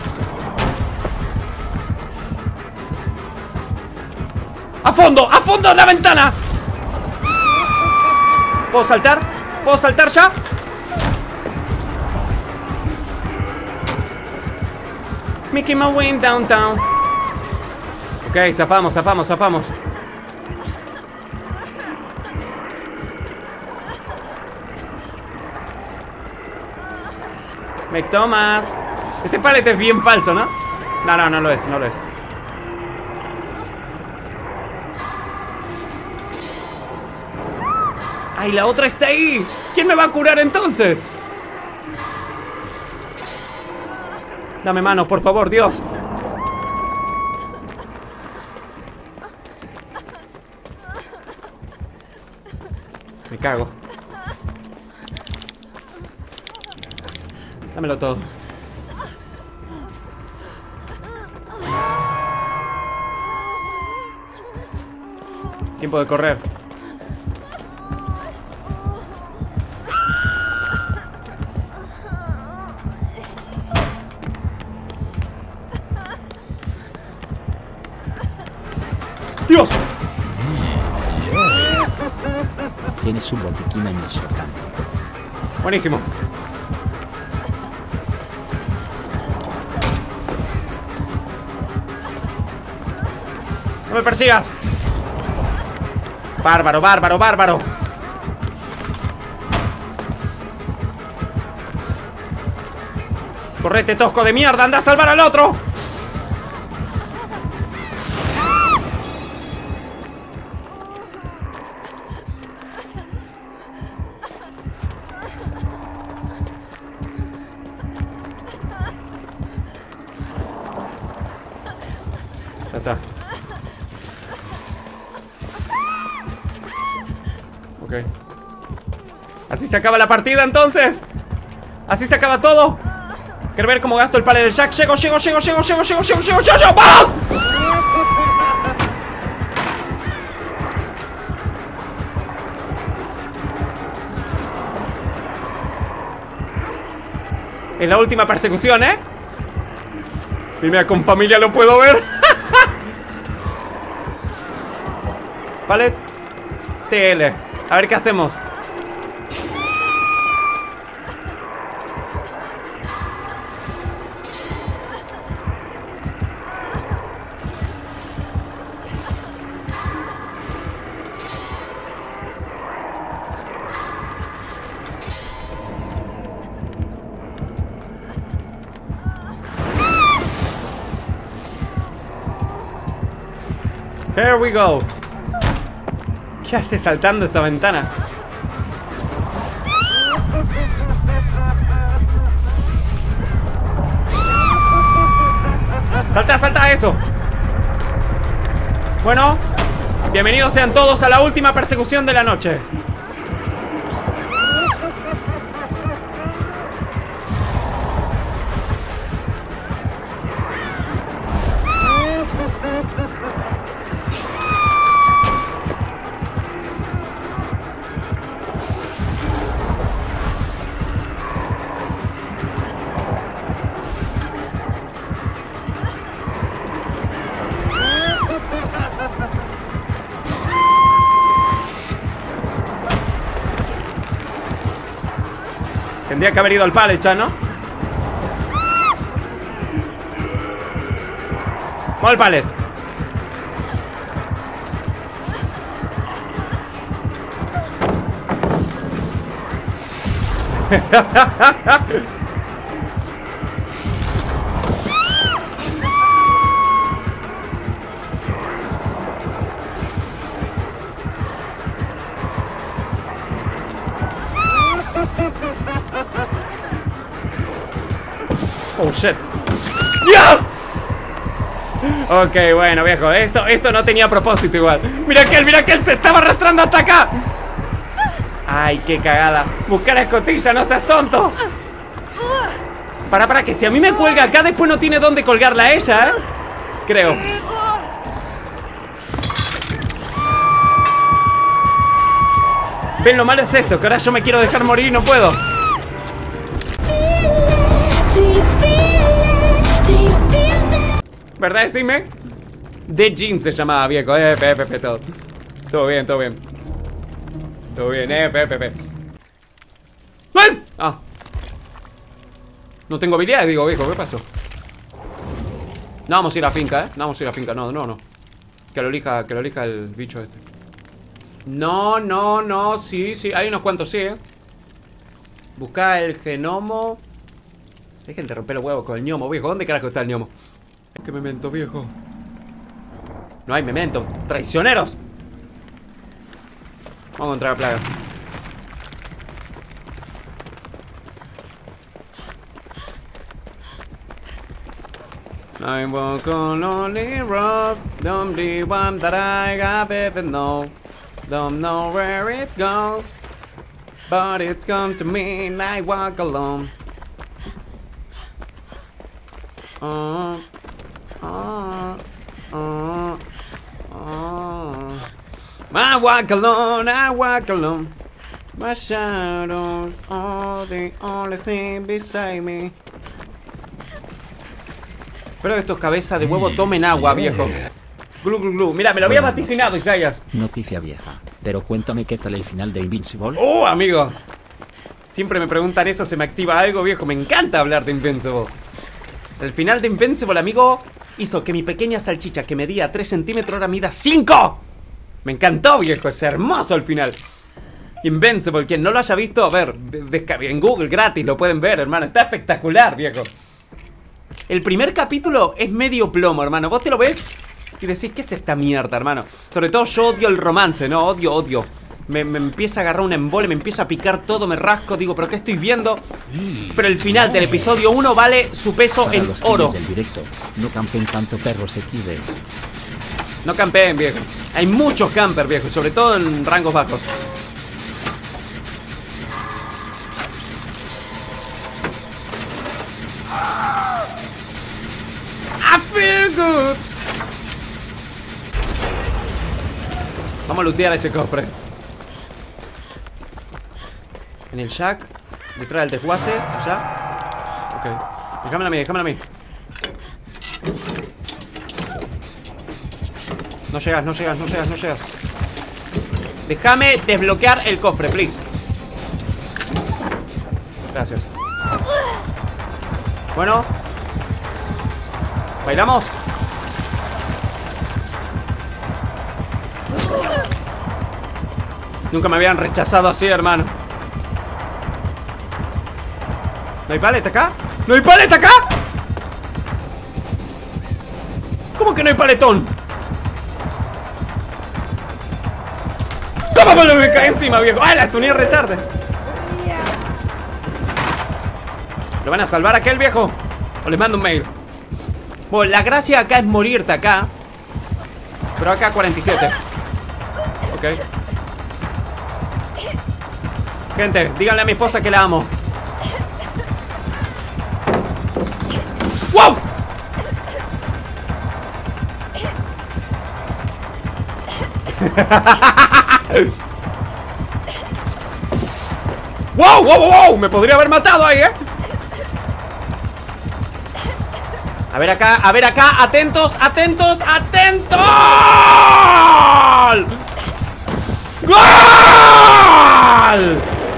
[SPEAKER 4] ¡A fondo! ¡A fondo en la ventana! ¿Puedo saltar? ¿Puedo saltar ya? Making my way downtown. Ok, zafamos, zafamos, zafamos. Me tomas. Este palete es bien falso, ¿no? No, no, no lo es, no lo es. ¡Ay, la otra está ahí! ¿Quién me va a curar entonces? Dame mano, por favor, Dios. Me cago. Dámelo todo. Tiempo de correr. ¡Dios!
[SPEAKER 5] Tienes su botiquín en el sótano.
[SPEAKER 4] Buenísimo. ¡No me persigas! Bárbaro, bárbaro, bárbaro. Correte, tosco de mierda, anda a salvar al otro. Ya está. Ok. Así se acaba la partida entonces. Así se acaba todo. Quiero ver cómo gasto el pale del Jack. Llego, llego, llego, llego, llego, llego, llego, llego, llego, llego. ¡Vamos! Es la última persecución, ¿eh? Mira, con familia lo puedo ver. Vale. T L. A ver qué hacemos. Here we go. ¿Qué hace saltando esa ventana? Salta, salta eso. Bueno, bienvenidos sean todos a la última persecución de la noche. Tendría que haber ido al pallet ya, ¿no? Vamos al pallet. Oh, shit. ¡Dios! Ok, bueno, viejo. Esto, esto no tenía propósito igual. Mira que él, mira que él se estaba arrastrando hasta acá. Ay, qué cagada. Busca la escotilla, no seas tonto. Para, para, que si a mí me cuelga acá, después no tiene dónde colgarla a ella, ¿eh? Creo. Ven, lo malo es esto, que ahora yo me quiero dejar morir y no puedo. ¿Verdad, decime? The Jean se llamaba, viejo. F, F, F, todo. Todo bien, todo bien. Todo bien, F, F, F. ¡Ven! Ah. No tengo habilidades, digo, viejo. ¿Qué pasó? No vamos a ir a la finca, ¿eh? No vamos a ir a la finca. No, no, no. Que lo elija, que lo elija el bicho este. No, no, no. Sí, sí. Hay unos cuantos, sí, ¿eh? Busca el genomo. Dejen de romper los huevos con el gnomo, viejo. ¿Dónde carajo está el gnomo? ¿Qué memento, viejo? No hay memento. ¡Traicioneros! Vamos a encontrar la plaga. I walk on lonely road. Don't be one that I have ever known. Don't know where it goes, but it's come to me and I walk alone. Uh, uh, uh, uh. I walk alone, I walk alone. My shadows are the only thing beside me. Espero que estos cabezas de huevo tomen agua, viejo. Glu, glu, glu. Mira, me lo había
[SPEAKER 5] Buenas
[SPEAKER 4] vaticinado,
[SPEAKER 5] noches.
[SPEAKER 4] Isaías.
[SPEAKER 5] Noticia vieja, pero cuéntame qué tal el final de Invincible.
[SPEAKER 4] ¡Oh, amigo! Siempre me preguntan eso, se me activa algo, viejo. Me encanta hablar de Invincible. El final de Invincible, amigo, hizo que mi pequeña salchicha que medía tres centímetros ahora mida cinco. Me encantó, viejo. Es hermoso el final. Invincible, quien no lo haya visto, a ver, en Google gratis lo pueden ver, hermano. Está espectacular, viejo. El primer capítulo es medio plomo, hermano. Vos te lo ves y decís, ¿qué es esta mierda, hermano? Sobre todo yo odio el romance, ¿no? Odio, odio. Me, me empieza a agarrar un embole, me empieza a picar todo, me rasco, digo, ¿pero qué estoy viendo? Pero el final del episodio uno vale su peso
[SPEAKER 5] Para
[SPEAKER 4] en
[SPEAKER 5] los
[SPEAKER 4] oro.
[SPEAKER 5] killers del directo, no campen tanto perros equis de.
[SPEAKER 4] No campeen, viejo. Hay muchos campers, viejo, sobre todo en rangos bajos. I feel good. Vamos a lootear ese cofre. En el shack, detrás del desguace, allá. Ok. Déjamela a mí, déjamela a mí. No llegas, no llegas, no llegas, no llegas. Déjame desbloquear el cofre, please. Gracias. Bueno. ¿Bailamos? Nunca me habían rechazado así, hermano. ¿No hay paleta acá? ¿No hay paleta acá? ¿Cómo que no hay paletón? ¿Cómo me cae encima, viejo? ¡Ah, la estuneé re tarde! ¿Lo van a salvar a aquel viejo? ¿O les mando un mail? Bueno, la gracia acá es morirte acá. Pero acá cuarenta y siete. Ok. Gente, díganle a mi esposa que la amo. ¡Wow! ¡Wow, wow, wow! Me podría haber matado ahí, ¿eh? A ver acá, a ver acá. Atentos, atentos, atentos. ¡Gol!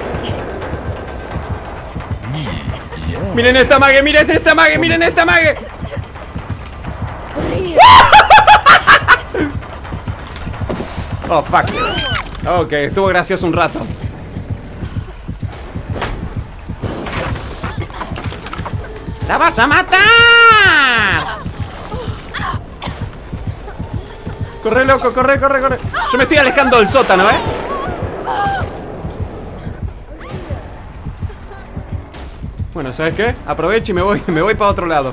[SPEAKER 4] Miren esta mague, miren esta mague, miren esta mague. Oh, fuck. Ok, estuvo gracioso un rato. ¡La vas a matar! Corre, loco, corre, corre, corre. Yo me estoy alejando del sótano, ¿eh? Bueno, ¿sabes qué? Aprovecho y me voy, me voy para otro lado.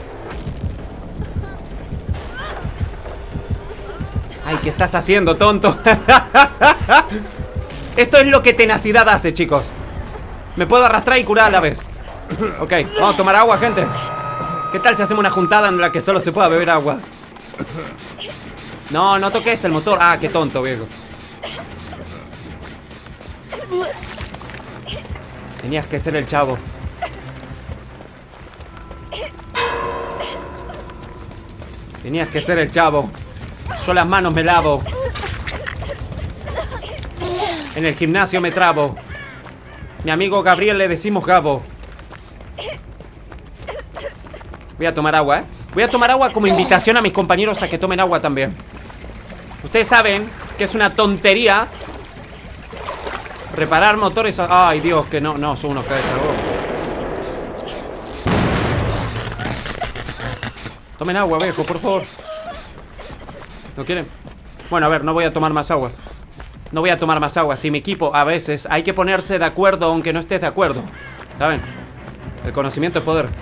[SPEAKER 4] Ay, ¿qué estás haciendo, tonto? Esto es lo que tenacidad hace, chicos. Me puedo arrastrar y curar a la vez. Ok, vamos a tomar agua, gente. ¿Qué tal si hacemos una juntada en la que solo se pueda beber agua? No, no toques el motor. Ah, qué tonto, viejo. Tenías que ser el chavo. Tenías que ser el chavo. Yo las manos me lavo. En el gimnasio me trabo. Mi amigo Gabriel le decimos Gabo. Voy a tomar agua, ¿eh? Voy a tomar agua como invitación a mis compañeros a que tomen agua también. Ustedes saben que es una tontería reparar motores. A... Ay, Dios, que no, no, son unos cabezas. Tomen agua, viejo, por favor. ¿No quieren? Bueno, a ver, no voy a tomar más agua. No voy a tomar más agua. Si mi equipo, a veces, hay que ponerse de acuerdo aunque no estés de acuerdo. ¿Saben? El conocimiento es poder.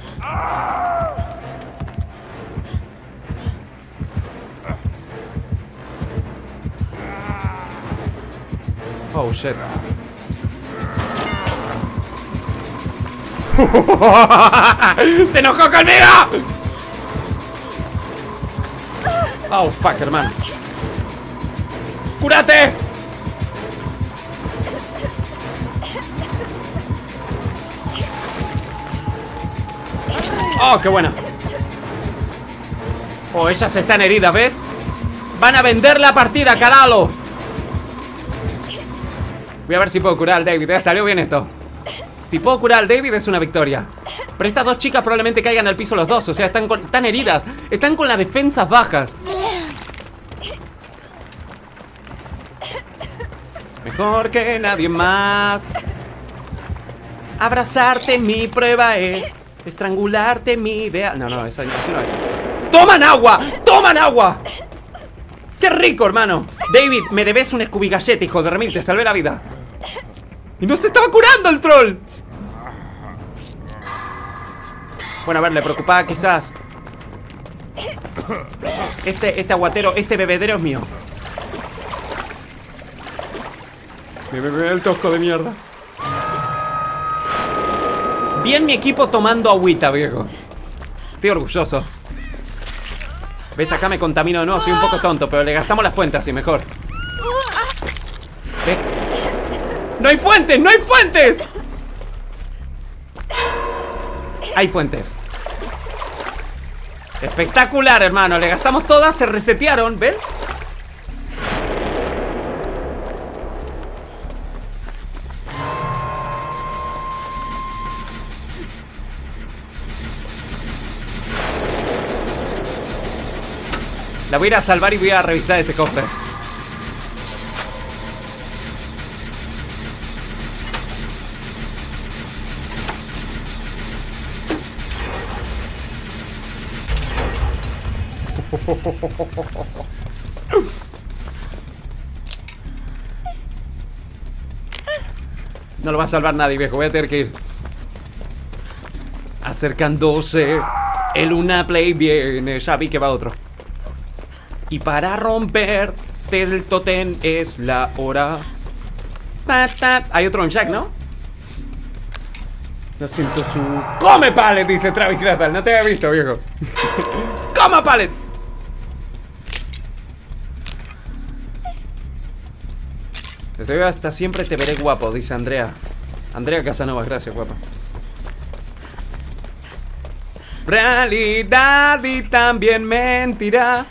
[SPEAKER 4] Oh, shit. ¡Se enojó conmigo! Oh, fuck, hermano. ¡Cúrate! Oh, qué buena. Oh, ellas están heridas, ¿ves? Van a vender la partida, carajo. Voy a ver si puedo curar al David. ¿Eh? Salió bien esto. Si puedo curar al David es una victoria. Pero estas dos chicas probablemente caigan al piso los dos. O sea, están, con, están heridas. Están con las defensas bajas. Mejor que nadie más. Abrazarte mi prueba es. Estrangularte mi idea. No, no, eso no, así no es. ¡Toman agua! ¡Toman agua! ¡Qué rico, hermano! David, me debes un Scooby Galleta, hijo de remil. Te salvé la vida. Y no se estaba curando el troll. Bueno, a ver, le preocupaba quizás. Este, este aguatero, este bebedero es mío. Me bebé el tosco de mierda. Bien mi equipo tomando agüita, viejo. Estoy orgulloso. ¿Ves? Acá me contamino de nuevo. Soy un poco tonto, pero le gastamos las fuentes así, mejor. ¿Ves? ¡No hay fuentes! ¡No hay fuentes! Hay fuentes. Espectacular, hermano. Le gastamos todas, se resetearon, ¿ven? La voy a ir a salvar y voy a revisar ese cofre. No lo va a salvar nadie, viejo. Voy a tener que ir. Acercándose. El Luna Play viene. Ya vi que va otro. Y para romper el totem es la hora. Ta, ta. Hay otro en Jack, ¿no? No siento su... ¡Come pallet! Dice Travis Crystal. No te había visto, viejo. ¡Coma pallet! Desde hoy hasta siempre te veré guapo, dice Andrea. Andrea Casanova, gracias, guapa. Realidad y también mentira.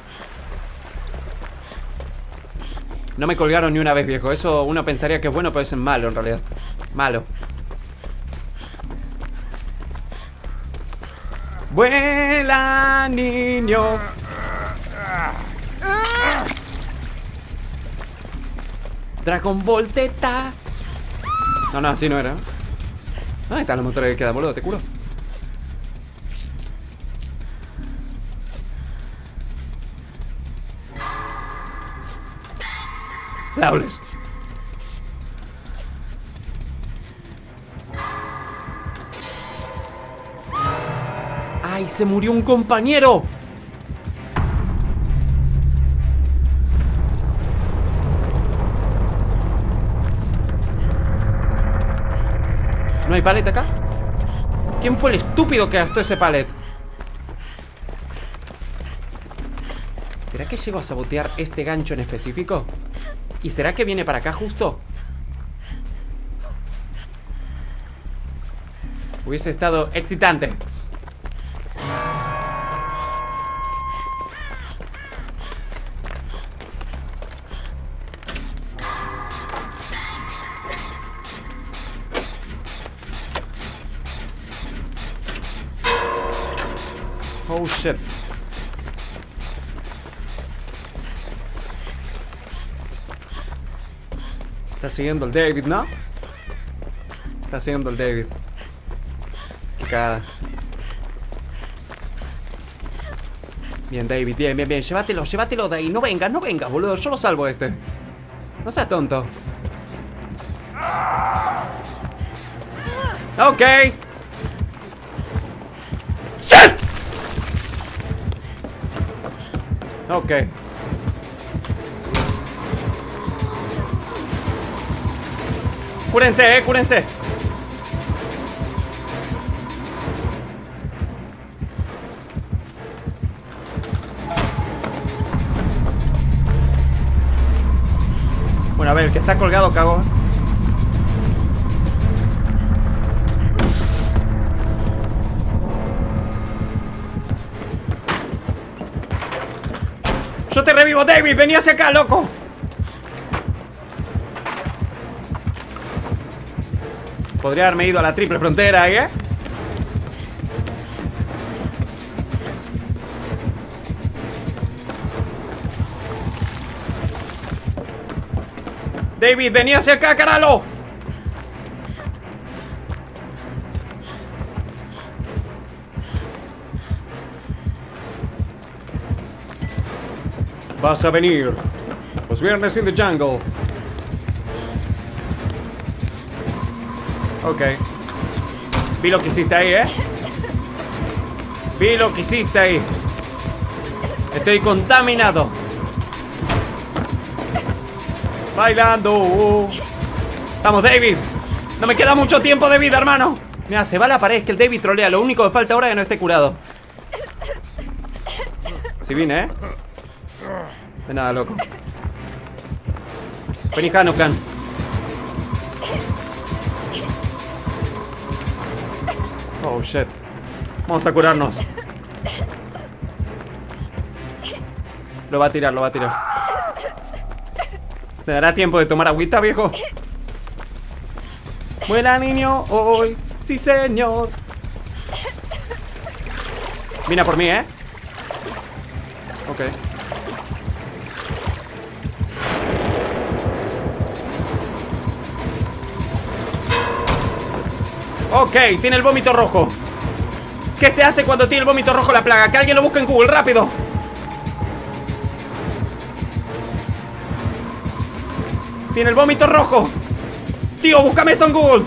[SPEAKER 4] No me colgaron ni una vez, viejo. Eso uno pensaría que es bueno, pero es malo en realidad. Malo. Vuela, niño. Dragon Ball Teta. No, no, así no era. ¿Dónde están los motores que quedan, boludo? Te curo. Flawless. ¡Ay, se murió un compañero! ¿No hay palet acá? ¿Quién fue el estúpido que gastó ese palet? ¿Será que llego a sabotear este gancho en específico? ¿Y será que viene para acá justo? Hubiese estado excitante. Oh shit. Está siguiendo el David, ¿no? Está siguiendo el David. Qué cagada. Bien, David, bien, bien, bien. Llévatelo, llévatelo de ahí. No vengas, no vengas, boludo. Yo lo salvo a este. No seas tonto. Ok. ¡Shit! Ok. Cúrense, eh, cúrense. Bueno, a ver, el que está colgado, cago. Yo te revivo, David. Vení hacia acá, loco. Podría haberme ido a la triple frontera, ¿eh? David, vení hacia acá, caralo. Vas a venir. Los viernes in the jungle. Ok. Vi lo que hiciste ahí, ¿eh? Vi lo que hiciste ahí. Estoy contaminado. Bailando. Vamos, David. No me queda mucho tiempo de vida, hermano. Mira, se va a la pared. Es que el David trolea. Lo único que falta ahora es que no esté curado. Si vine, ¿eh? De nada, loco. Vení, Hanukkah. Oh, shit. Vamos a curarnos. Lo va a tirar, lo va a tirar. ¿Me dará tiempo de tomar agüita, viejo? Buena, niño, hoy. Sí, señor. Vine por mí, ¿eh? Ok. Ok, tiene el vómito rojo. ¿Qué se hace cuando tiene el vómito rojo la plaga? Que alguien lo busque en Google, rápido. Tiene el vómito rojo. Tío, búscame eso en Google.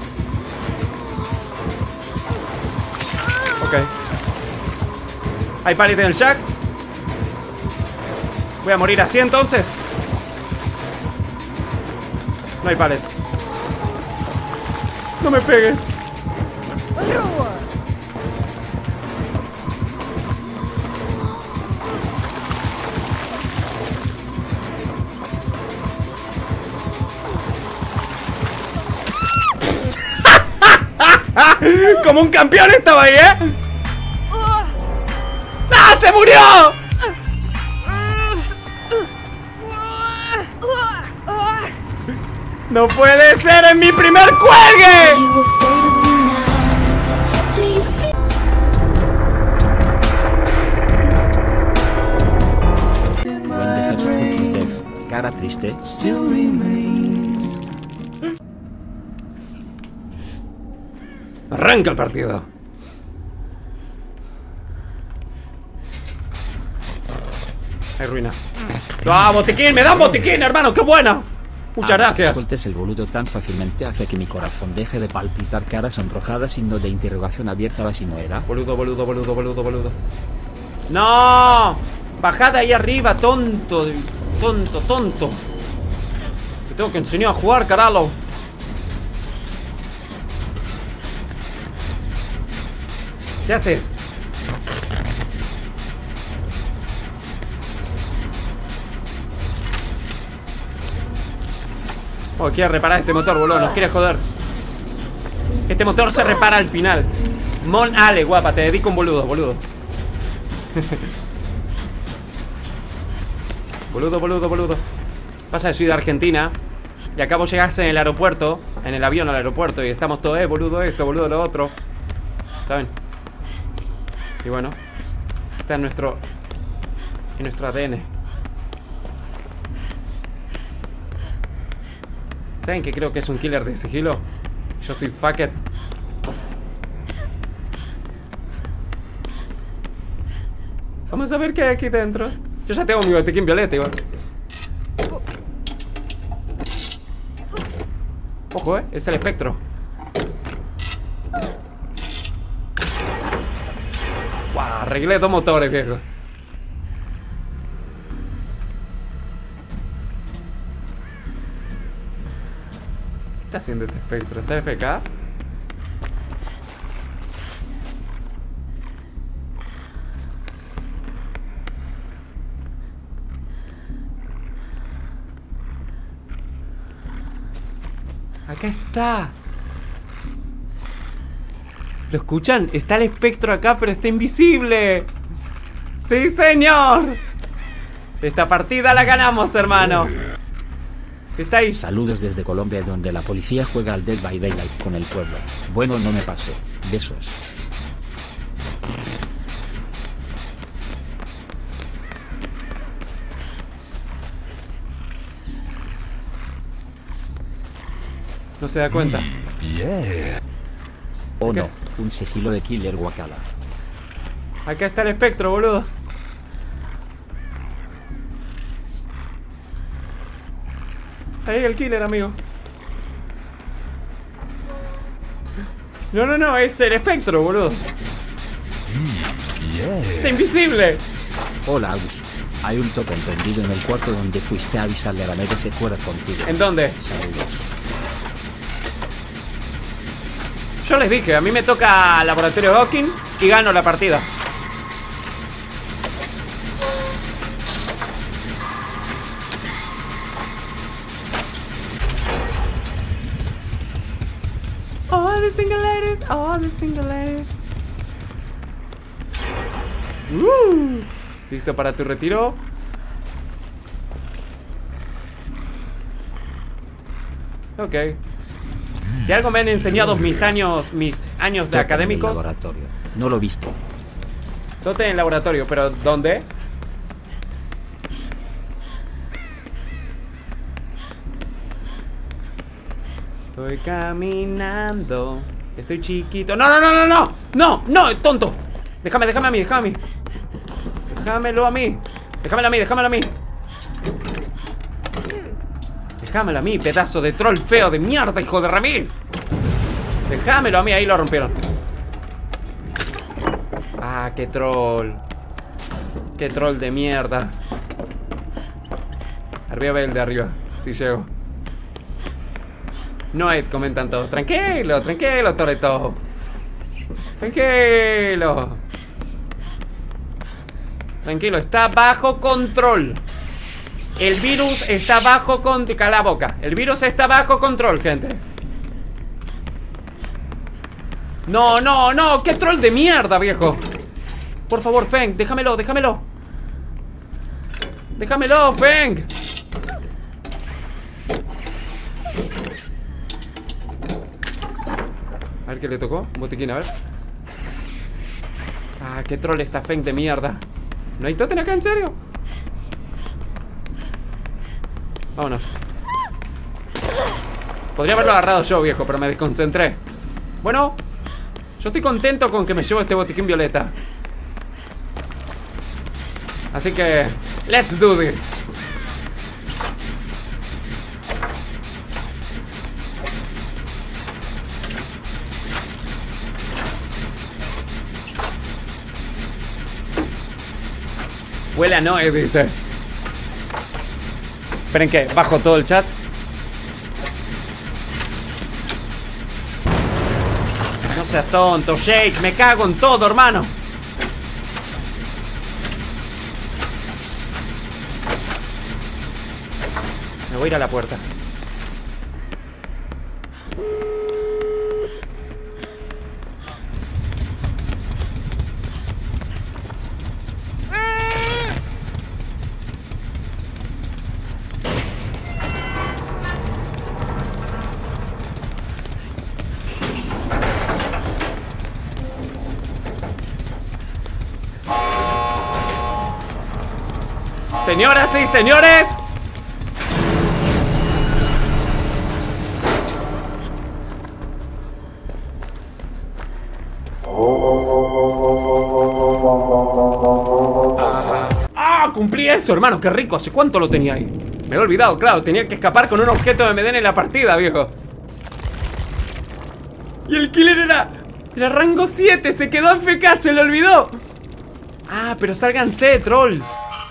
[SPEAKER 4] Ok. Hay pallet en el shack. Voy a morir así entonces. No hay pallet. No me pegues. Como un campeón estaba ahí, ¿eh? ¡Ah, se murió! ¡No puede ser en mi primer cuelgue!
[SPEAKER 5] When the first thing is death, cara triste.
[SPEAKER 4] Arranca el partido. Hay ruina. ¡Ah, botiquín! ¡Me dan botiquín, hermano! ¡Qué bueno! Muchas
[SPEAKER 5] Ah,
[SPEAKER 4] gracias.
[SPEAKER 5] Que sueltes el boludo tan fácilmente hace que mi corazón deje de palpitar, cara sonrojada, signo de interrogación abierta, así no era.
[SPEAKER 4] Boludo, boludo, boludo, boludo, boludo. ¡No! Bajad ahí arriba, tonto. Tonto, tonto. Te tengo que enseñar a jugar, carajo. ¿Qué haces? Oh, quiere reparar este motor, boludo. Nos quiere joder. Este motor se repara al final. Mon Ale, guapa, te dedico un boludo, boludo. Boludo, boludo, boludo. Pasa que soy de Argentina y acabo de llegarse en el aeropuerto, en el avión al aeropuerto, y estamos todos, eh, boludo esto, boludo lo otro. ¿Saben? Y bueno, está en nuestro En nuestro A D N. ¿Saben que creo que es un killer de sigilo? Yo estoy fucked. Vamos a ver qué hay aquí dentro. Yo ya tengo mi botiquín violeta igual. Ojo, eh, es el espectro. Wow, arreglé dos motores, viejo. ¿Qué está haciendo este espectro? ¿Está F K? Acá está. ¿Lo escuchan? Está el espectro acá, pero está invisible. ¡Sí, señor! Esta partida la ganamos, hermano. Está ahí.
[SPEAKER 5] Saludos desde Colombia, donde la policía juega al Dead by Daylight con el pueblo. Bueno, no me pase. Besos.
[SPEAKER 4] No se da cuenta.
[SPEAKER 2] Yeah.
[SPEAKER 5] O
[SPEAKER 4] ¿Qué?
[SPEAKER 5] no, un sigilo de Killer Wakala.
[SPEAKER 4] Acá está el espectro, boludo. Ahí el killer, amigo. No, no, no, es el espectro, boludo.
[SPEAKER 2] Yeah.
[SPEAKER 4] Está invisible.
[SPEAKER 5] Hola, Agus. Hay un toque entendido en el cuarto donde fuiste a avisarle a la nega se fuera contigo.
[SPEAKER 4] ¿En dónde?
[SPEAKER 5] Saludos.
[SPEAKER 4] Yo les dije, a mí me toca Laboratorio Hawking y gano la partida. All the single ladies. all the single ladies. Uh, ¿Listo para tu retiro? Ok. Si algo me han enseñado mis años, mis años de
[SPEAKER 5] Tótem
[SPEAKER 4] académicos.
[SPEAKER 5] En el laboratorio. No lo viste.
[SPEAKER 4] Tote en el laboratorio, pero ¿dónde? Estoy caminando. Estoy chiquito. No, no, no, no, no. No, no, tonto. Déjame, déjame a mí, déjame a mí. Déjamelo a mí. Déjamelo a mí, déjamelo a mí. Déjamelo a mí, pedazo de troll feo de mierda, hijo de Ramil. Déjamelo a mí, ahí lo rompieron. Ah, qué troll. Qué troll de mierda. Arriba ve el de arriba, si llego. No hay, comentan todos. Tranquilo, tranquilo, Toretto. Tranquilo. Tranquilo, está bajo control. El virus está bajo control. Cala la boca. El virus está bajo control, gente. No, no, no. Qué troll de mierda, viejo. Por favor, Feng, déjamelo, déjamelo. Déjamelo, Feng. A ver qué le tocó. Un botiquín, a ver. Ah, qué troll está Feng de mierda. ¿No hay totem acá, en serio? Vámonos. Podría haberlo agarrado yo, viejo, pero me desconcentré. Bueno, yo estoy contento con que me llevo este botiquín violeta. Así que, let's do this. Huele a Noé, dice. Esperen que bajo todo el chat. No seas tonto, Jake. Me cago en todo, hermano. Me voy a ir a la puerta. Señoras y señores, ¡ah! Cumplí eso, hermano, qué rico. ¿Hace cuánto lo tenía ahí? Me he olvidado, claro, tenía que escapar con un objeto de Medén en la partida, viejo. Y el killer era... Era rango siete, se quedó F K, se le olvidó. Ah, pero sálganse, trolls.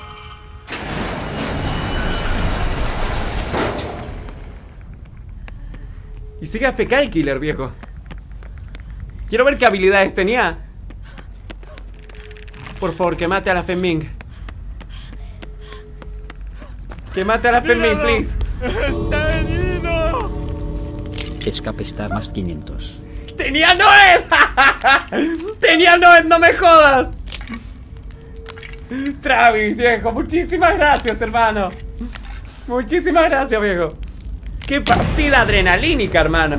[SPEAKER 4] Y sigue A F K el killer, viejo. Quiero ver qué habilidades tenía. Por favor, que mate a la Fenming. Que mate a la Fenming, please.
[SPEAKER 6] ¡Está herido!
[SPEAKER 5] Escape Star más quinientos.
[SPEAKER 4] ¡Tenía Noed! ¡Tenía Noed, no me jodas! Travis, viejo, muchísimas gracias, hermano. Muchísimas gracias, viejo. ¡Qué partida adrenalínica, hermano!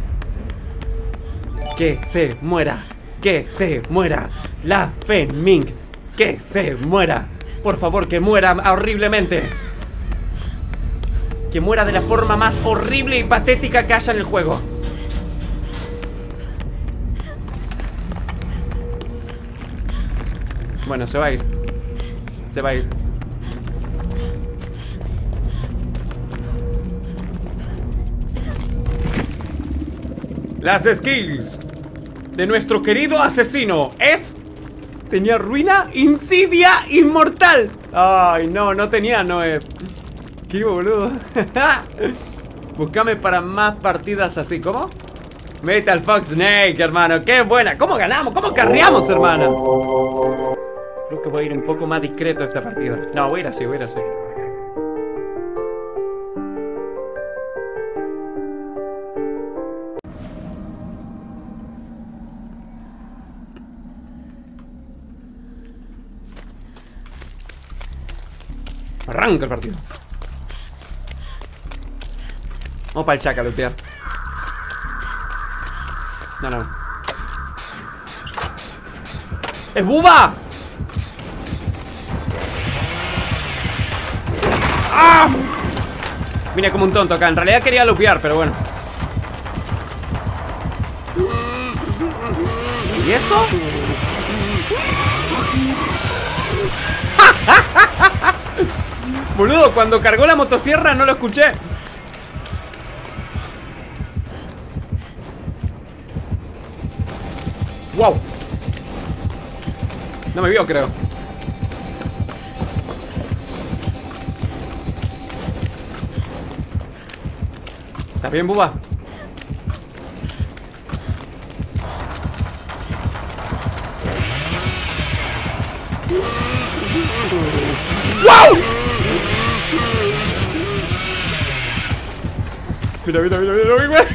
[SPEAKER 4] Que se muera. Que se muera. La Fenming. Que se muera. Por favor, que muera horriblemente. Que muera de la forma más horrible y patética que haya en el juego. Bueno, se va a ir. Se va a ir. Las skills de nuestro querido asesino es... Tenía ruina, insidia, inmortal. Ay, no, no tenía Noé. Qué boludo. Búscame para más partidas así. ¿Cómo? Metal Fox Snake, hermano. Qué buena. ¿Cómo ganamos? ¿Cómo carreamos, hermano? Creo que voy a ir un poco más discreto esta partida. No, voy a ir así, voy a ir así. Arranca el partido. Vamos para el chaca a lootear. No, no. ¡Es Bubba! ¡Ah! Vine como un tonto acá. En realidad quería lootear, pero bueno. ¿Y eso? Boludo, cuando cargó la motosierra no lo escuché. Wow. No me vio, creo. ¿Estás bien, Bubba? ¡Wow! Mira, mira, mira, mira, mira.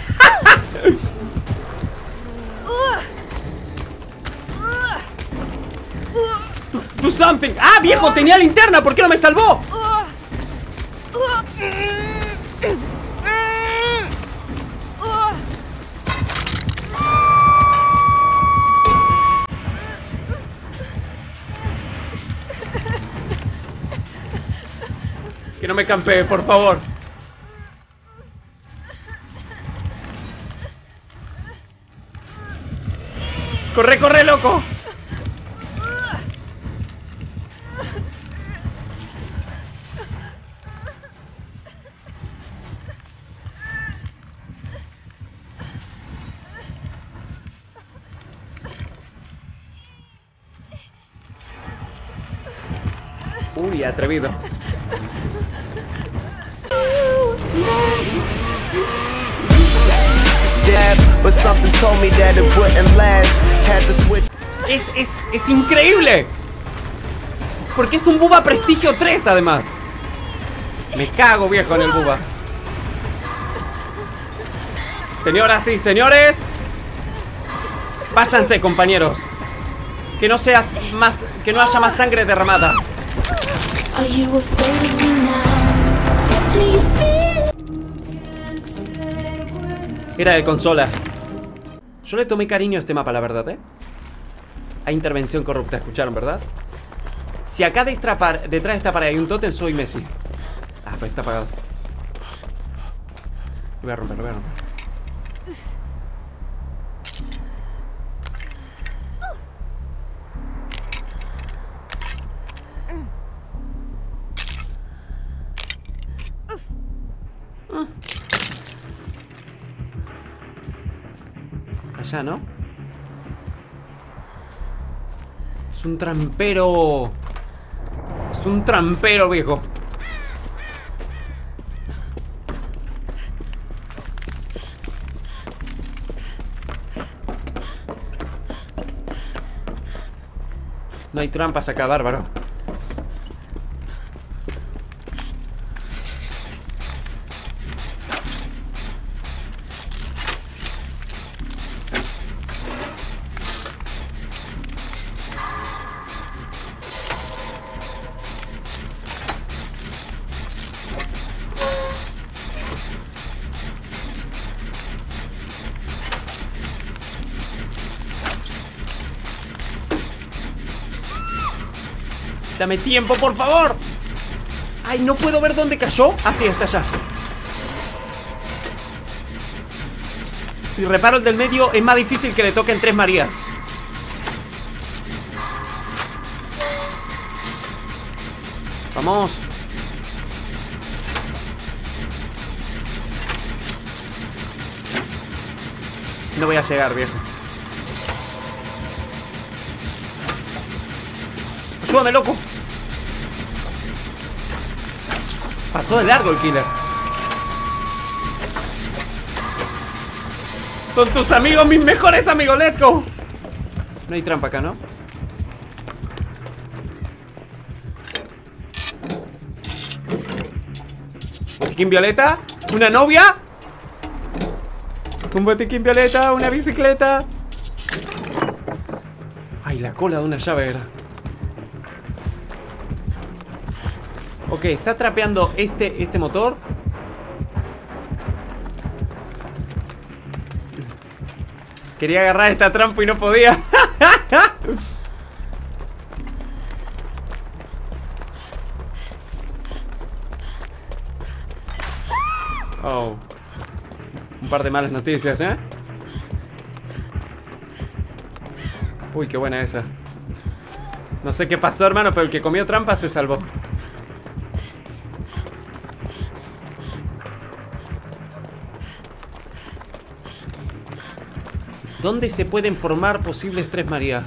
[SPEAKER 4] Do something. ¡Ah, viejo! Tenía linterna. ¿Por qué no me salvó? Que no me campee, por favor. Corre, corre, loco. Uy, atrevido. Es, es, es increíble. Porque es un Bubba Prestigio tres, además. Me cago, viejo, en el Bubba. Señoras y señores, váyanse, compañeros. Que no seas más, que no haya más sangre derramada. Era de consola. Yo le tomé cariño a este mapa, la verdad, ¿eh? Hay intervención corrupta, escucharon, ¿verdad? Si acá de esta par detrás de esta pared hay un tótem, soy Messi. Ah, pero está apagado. Lo voy a romper, lo voy a romper. Allá, ¿no? Es un trampero. Es un trampero, viejo. No hay trampas acá, bárbaro. Dame tiempo, por favor. Ay, no puedo ver dónde cayó. Ah, sí, está allá. Si reparo el del medio, es más difícil que le toquen tres Marías. Vamos. No voy a llegar, viejo. Ayúdame, loco. Pasó de largo el killer. Son tus amigos, mis mejores amigos. Let's go. No hay trampa acá, ¿no? Botiquín violeta. Una novia. Un botiquín violeta. Una bicicleta. Ay, la cola de una llave era. Ok, está trapeando este, este motor. Quería agarrar esta trampa y no podía. Oh. Un par de malas noticias, ¿eh? Uy, qué buena esa. No sé qué pasó, hermano, pero el que comió trampa se salvó. ¿Dónde se pueden formar posibles tres Marías?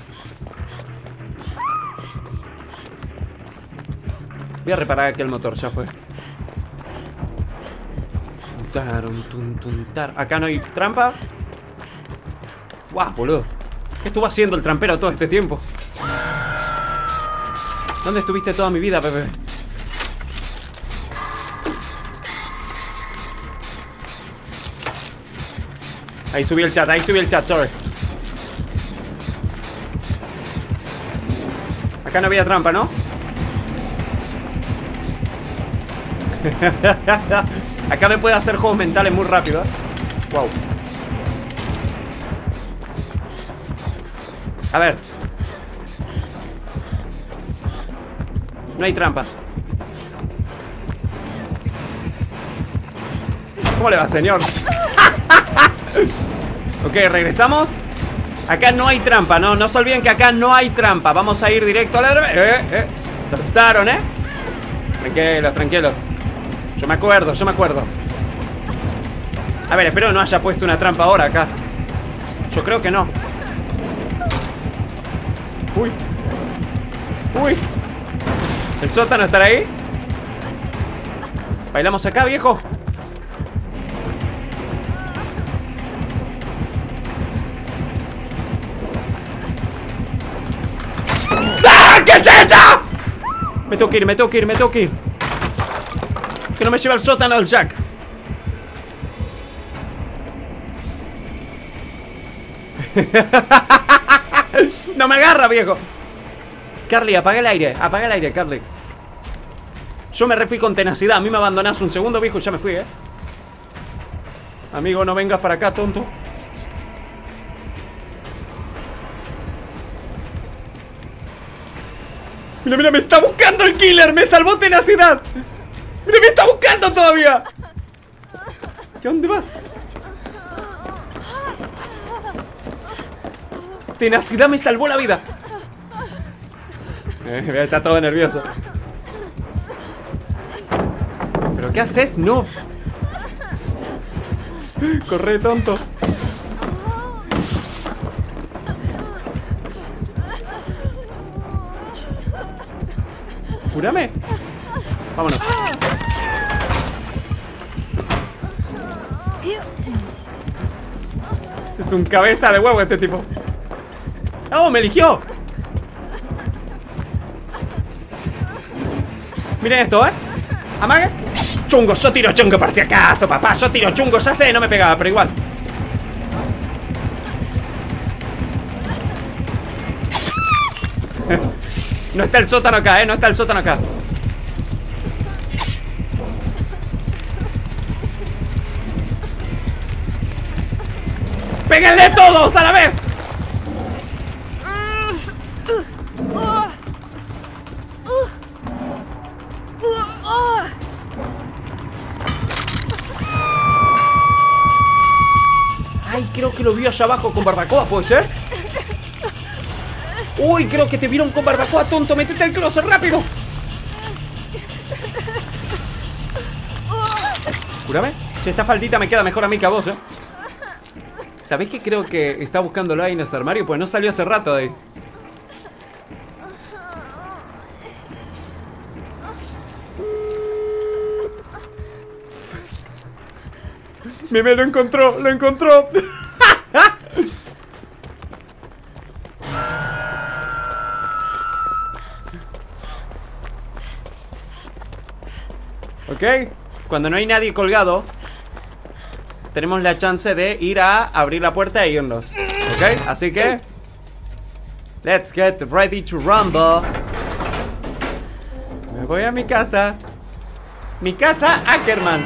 [SPEAKER 4] Voy a reparar aquel motor, ya fue. Acá no hay trampa. Guau, boludo. ¿Qué estuvo haciendo el trampero todo este tiempo? ¿Dónde estuviste toda mi vida, Pepe? Ahí subí el chat, ahí subí el chat, sorry. Acá no había trampa, ¿no? Acá me puede hacer juegos mentales muy rápido, ¿eh? Wow. A ver. No hay trampas. ¿Cómo le va, señor? Ok, regresamos. Acá no hay trampa, no, no se olviden que acá no hay trampa. Vamos a ir directo a la... Eh, eh. Se asustaron, ¿eh? Tranquilos, tranquilos. Yo me acuerdo, yo me acuerdo. A ver, espero que no haya puesto una trampa ahora acá. Yo creo que no. Uy. Uy. ¿El sótano estará ahí? ¿Bailamos acá, viejo? ¡Ah! ¿Qué es esto? Me tengo que ir, me tengo que ir, me tengo que ir. Que no me lleva el sótano el Jack. No me agarra, viejo. Carly, apaga el aire, apaga el aire, Carly. Yo me refui con tenacidad. A mí me abandonás un segundo, viejo, y ya me fui, eh. Amigo, no vengas para acá, tonto. Mira, mira, me está buscando el killer. Me salvó tenacidad. Mira, me está buscando todavía. ¿Qué dónde vas? Tenacidad me salvó la vida. Eh, está todo nervioso. ¿Pero qué haces? No. Corre, tonto. Júrame. Vámonos. Es un cabeza de huevo este tipo. ¡Oh, me eligió! Miren esto, ¿eh? Amague. Chungo, yo tiro chungo por si acaso, papá. Yo tiro chungo, ya sé, no me pegaba, pero igual. No está el sótano acá, ¿eh? No está el sótano acá. ¡Péguenle todos a la vez! Ay, creo que lo vi allá abajo con barbacoa, ¿puede ser? Uy, creo que te vieron con barbacoa, tonto. Métete al closet, rápido. Júrame. Che, esta faldita me queda mejor a mí que a vos, ¿eh? ¿Sabéis que creo que está buscándolo ahí en ese armario? Pues no salió hace rato de ahí. Mime, lo encontró, lo encontró. Ok, cuando no hay nadie colgado, tenemos la chance de ir a abrir la puerta e irnos. Ok, así que let's get ready to rumble. Me voy a mi casa. Mi casa Ackerman.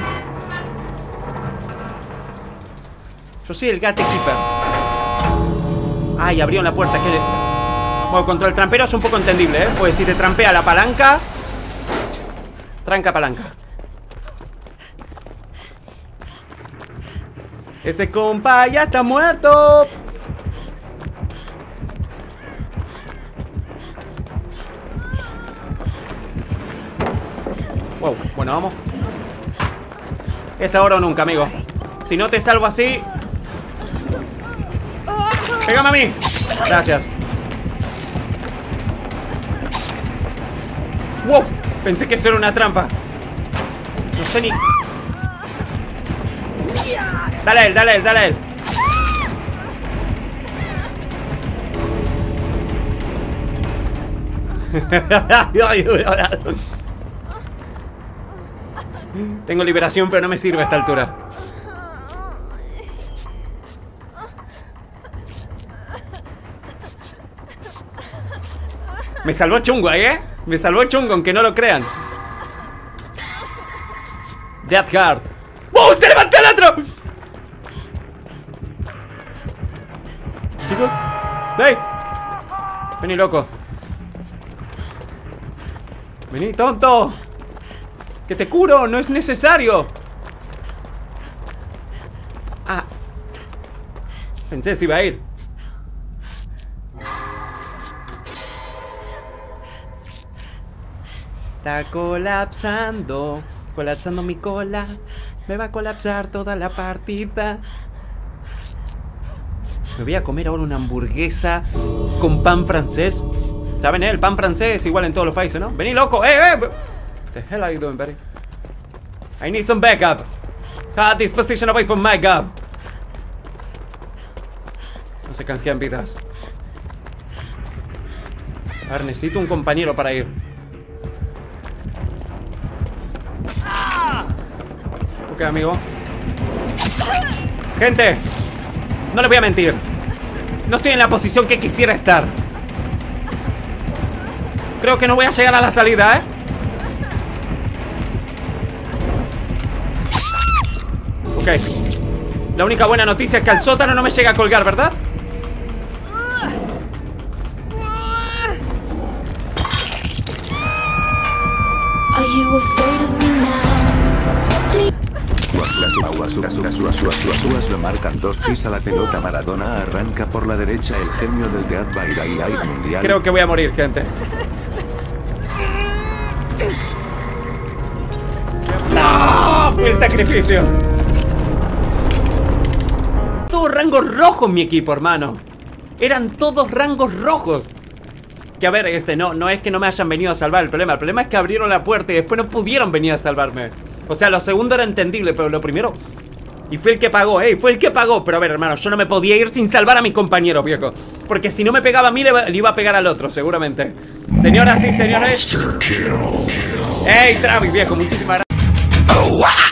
[SPEAKER 4] Yo soy el gatekeeper. Ay, abrieron la puerta. ¿Qué? Bueno, contra el trampero es un poco entendible, ¿eh? Pues si te trampea la palanca. Tranca palanca. Ese compa ya está muerto. Wow, bueno, vamos. Es ahora o nunca, amigo. Si no te salvo así. Pégame a mí. Gracias. Wow, pensé que eso era una trampa. No sé ni... Dale a él, dale a él, dale a él. Tengo liberación, pero no me sirve a esta altura. Me salvó chungo ahí, ¿eh? Me salvó chungo, aunque no lo crean. Death Guard. ¡Oh! ¡Se levantó el otro! Chicos. ¡Hey! Vení, loco. Vení, tonto. Que te curo, no es necesario. Ah. Pensé si iba a ir. Está colapsando. Colapsando mi cola. Me va a colapsar toda la partida. Me voy a comer ahora una hamburguesa con pan francés. ¿Saben, eh? El pan francés es igual en todos los países, ¿no? Vení, loco. ¡Eh, eh! What the hell are you doing, buddy? I need some backup. Ah, this position away from my gob. No se canjean vidas. A ver, necesito un compañero para ir. Ok, amigo. Gente, no les voy a mentir. No estoy en la posición que quisiera estar. Creo que no voy a llegar a la salida, ¿eh? Ok. La única buena noticia es que al sótano no me llega a colgar, ¿verdad?
[SPEAKER 7] Are you afraid of me now?
[SPEAKER 8] Le marcan dos pis a la pelota. Maradona arranca por la derecha. El genio del Death by Daylight mundial.
[SPEAKER 4] Creo que voy a morir, gente. ¡No! Fue el sacrificio. Todos rangos rojos mi equipo, hermano. Eran todos rangos rojos. Que a ver, este, no, no es que no me hayan venido a salvar el problema. El problema es que abrieron la puerta y después no pudieron venir a salvarme. O sea, lo segundo era entendible, pero lo primero... Y fue el que pagó, eh, fue el que pagó. Pero a ver, hermano, yo no me podía ir sin salvar a mis compañeros, viejo. Porque si no me pegaba a mí, le, le iba a pegar al otro, seguramente. Señoras y señores. ¡Ey, Travis, viejo! Muchísimas gracias.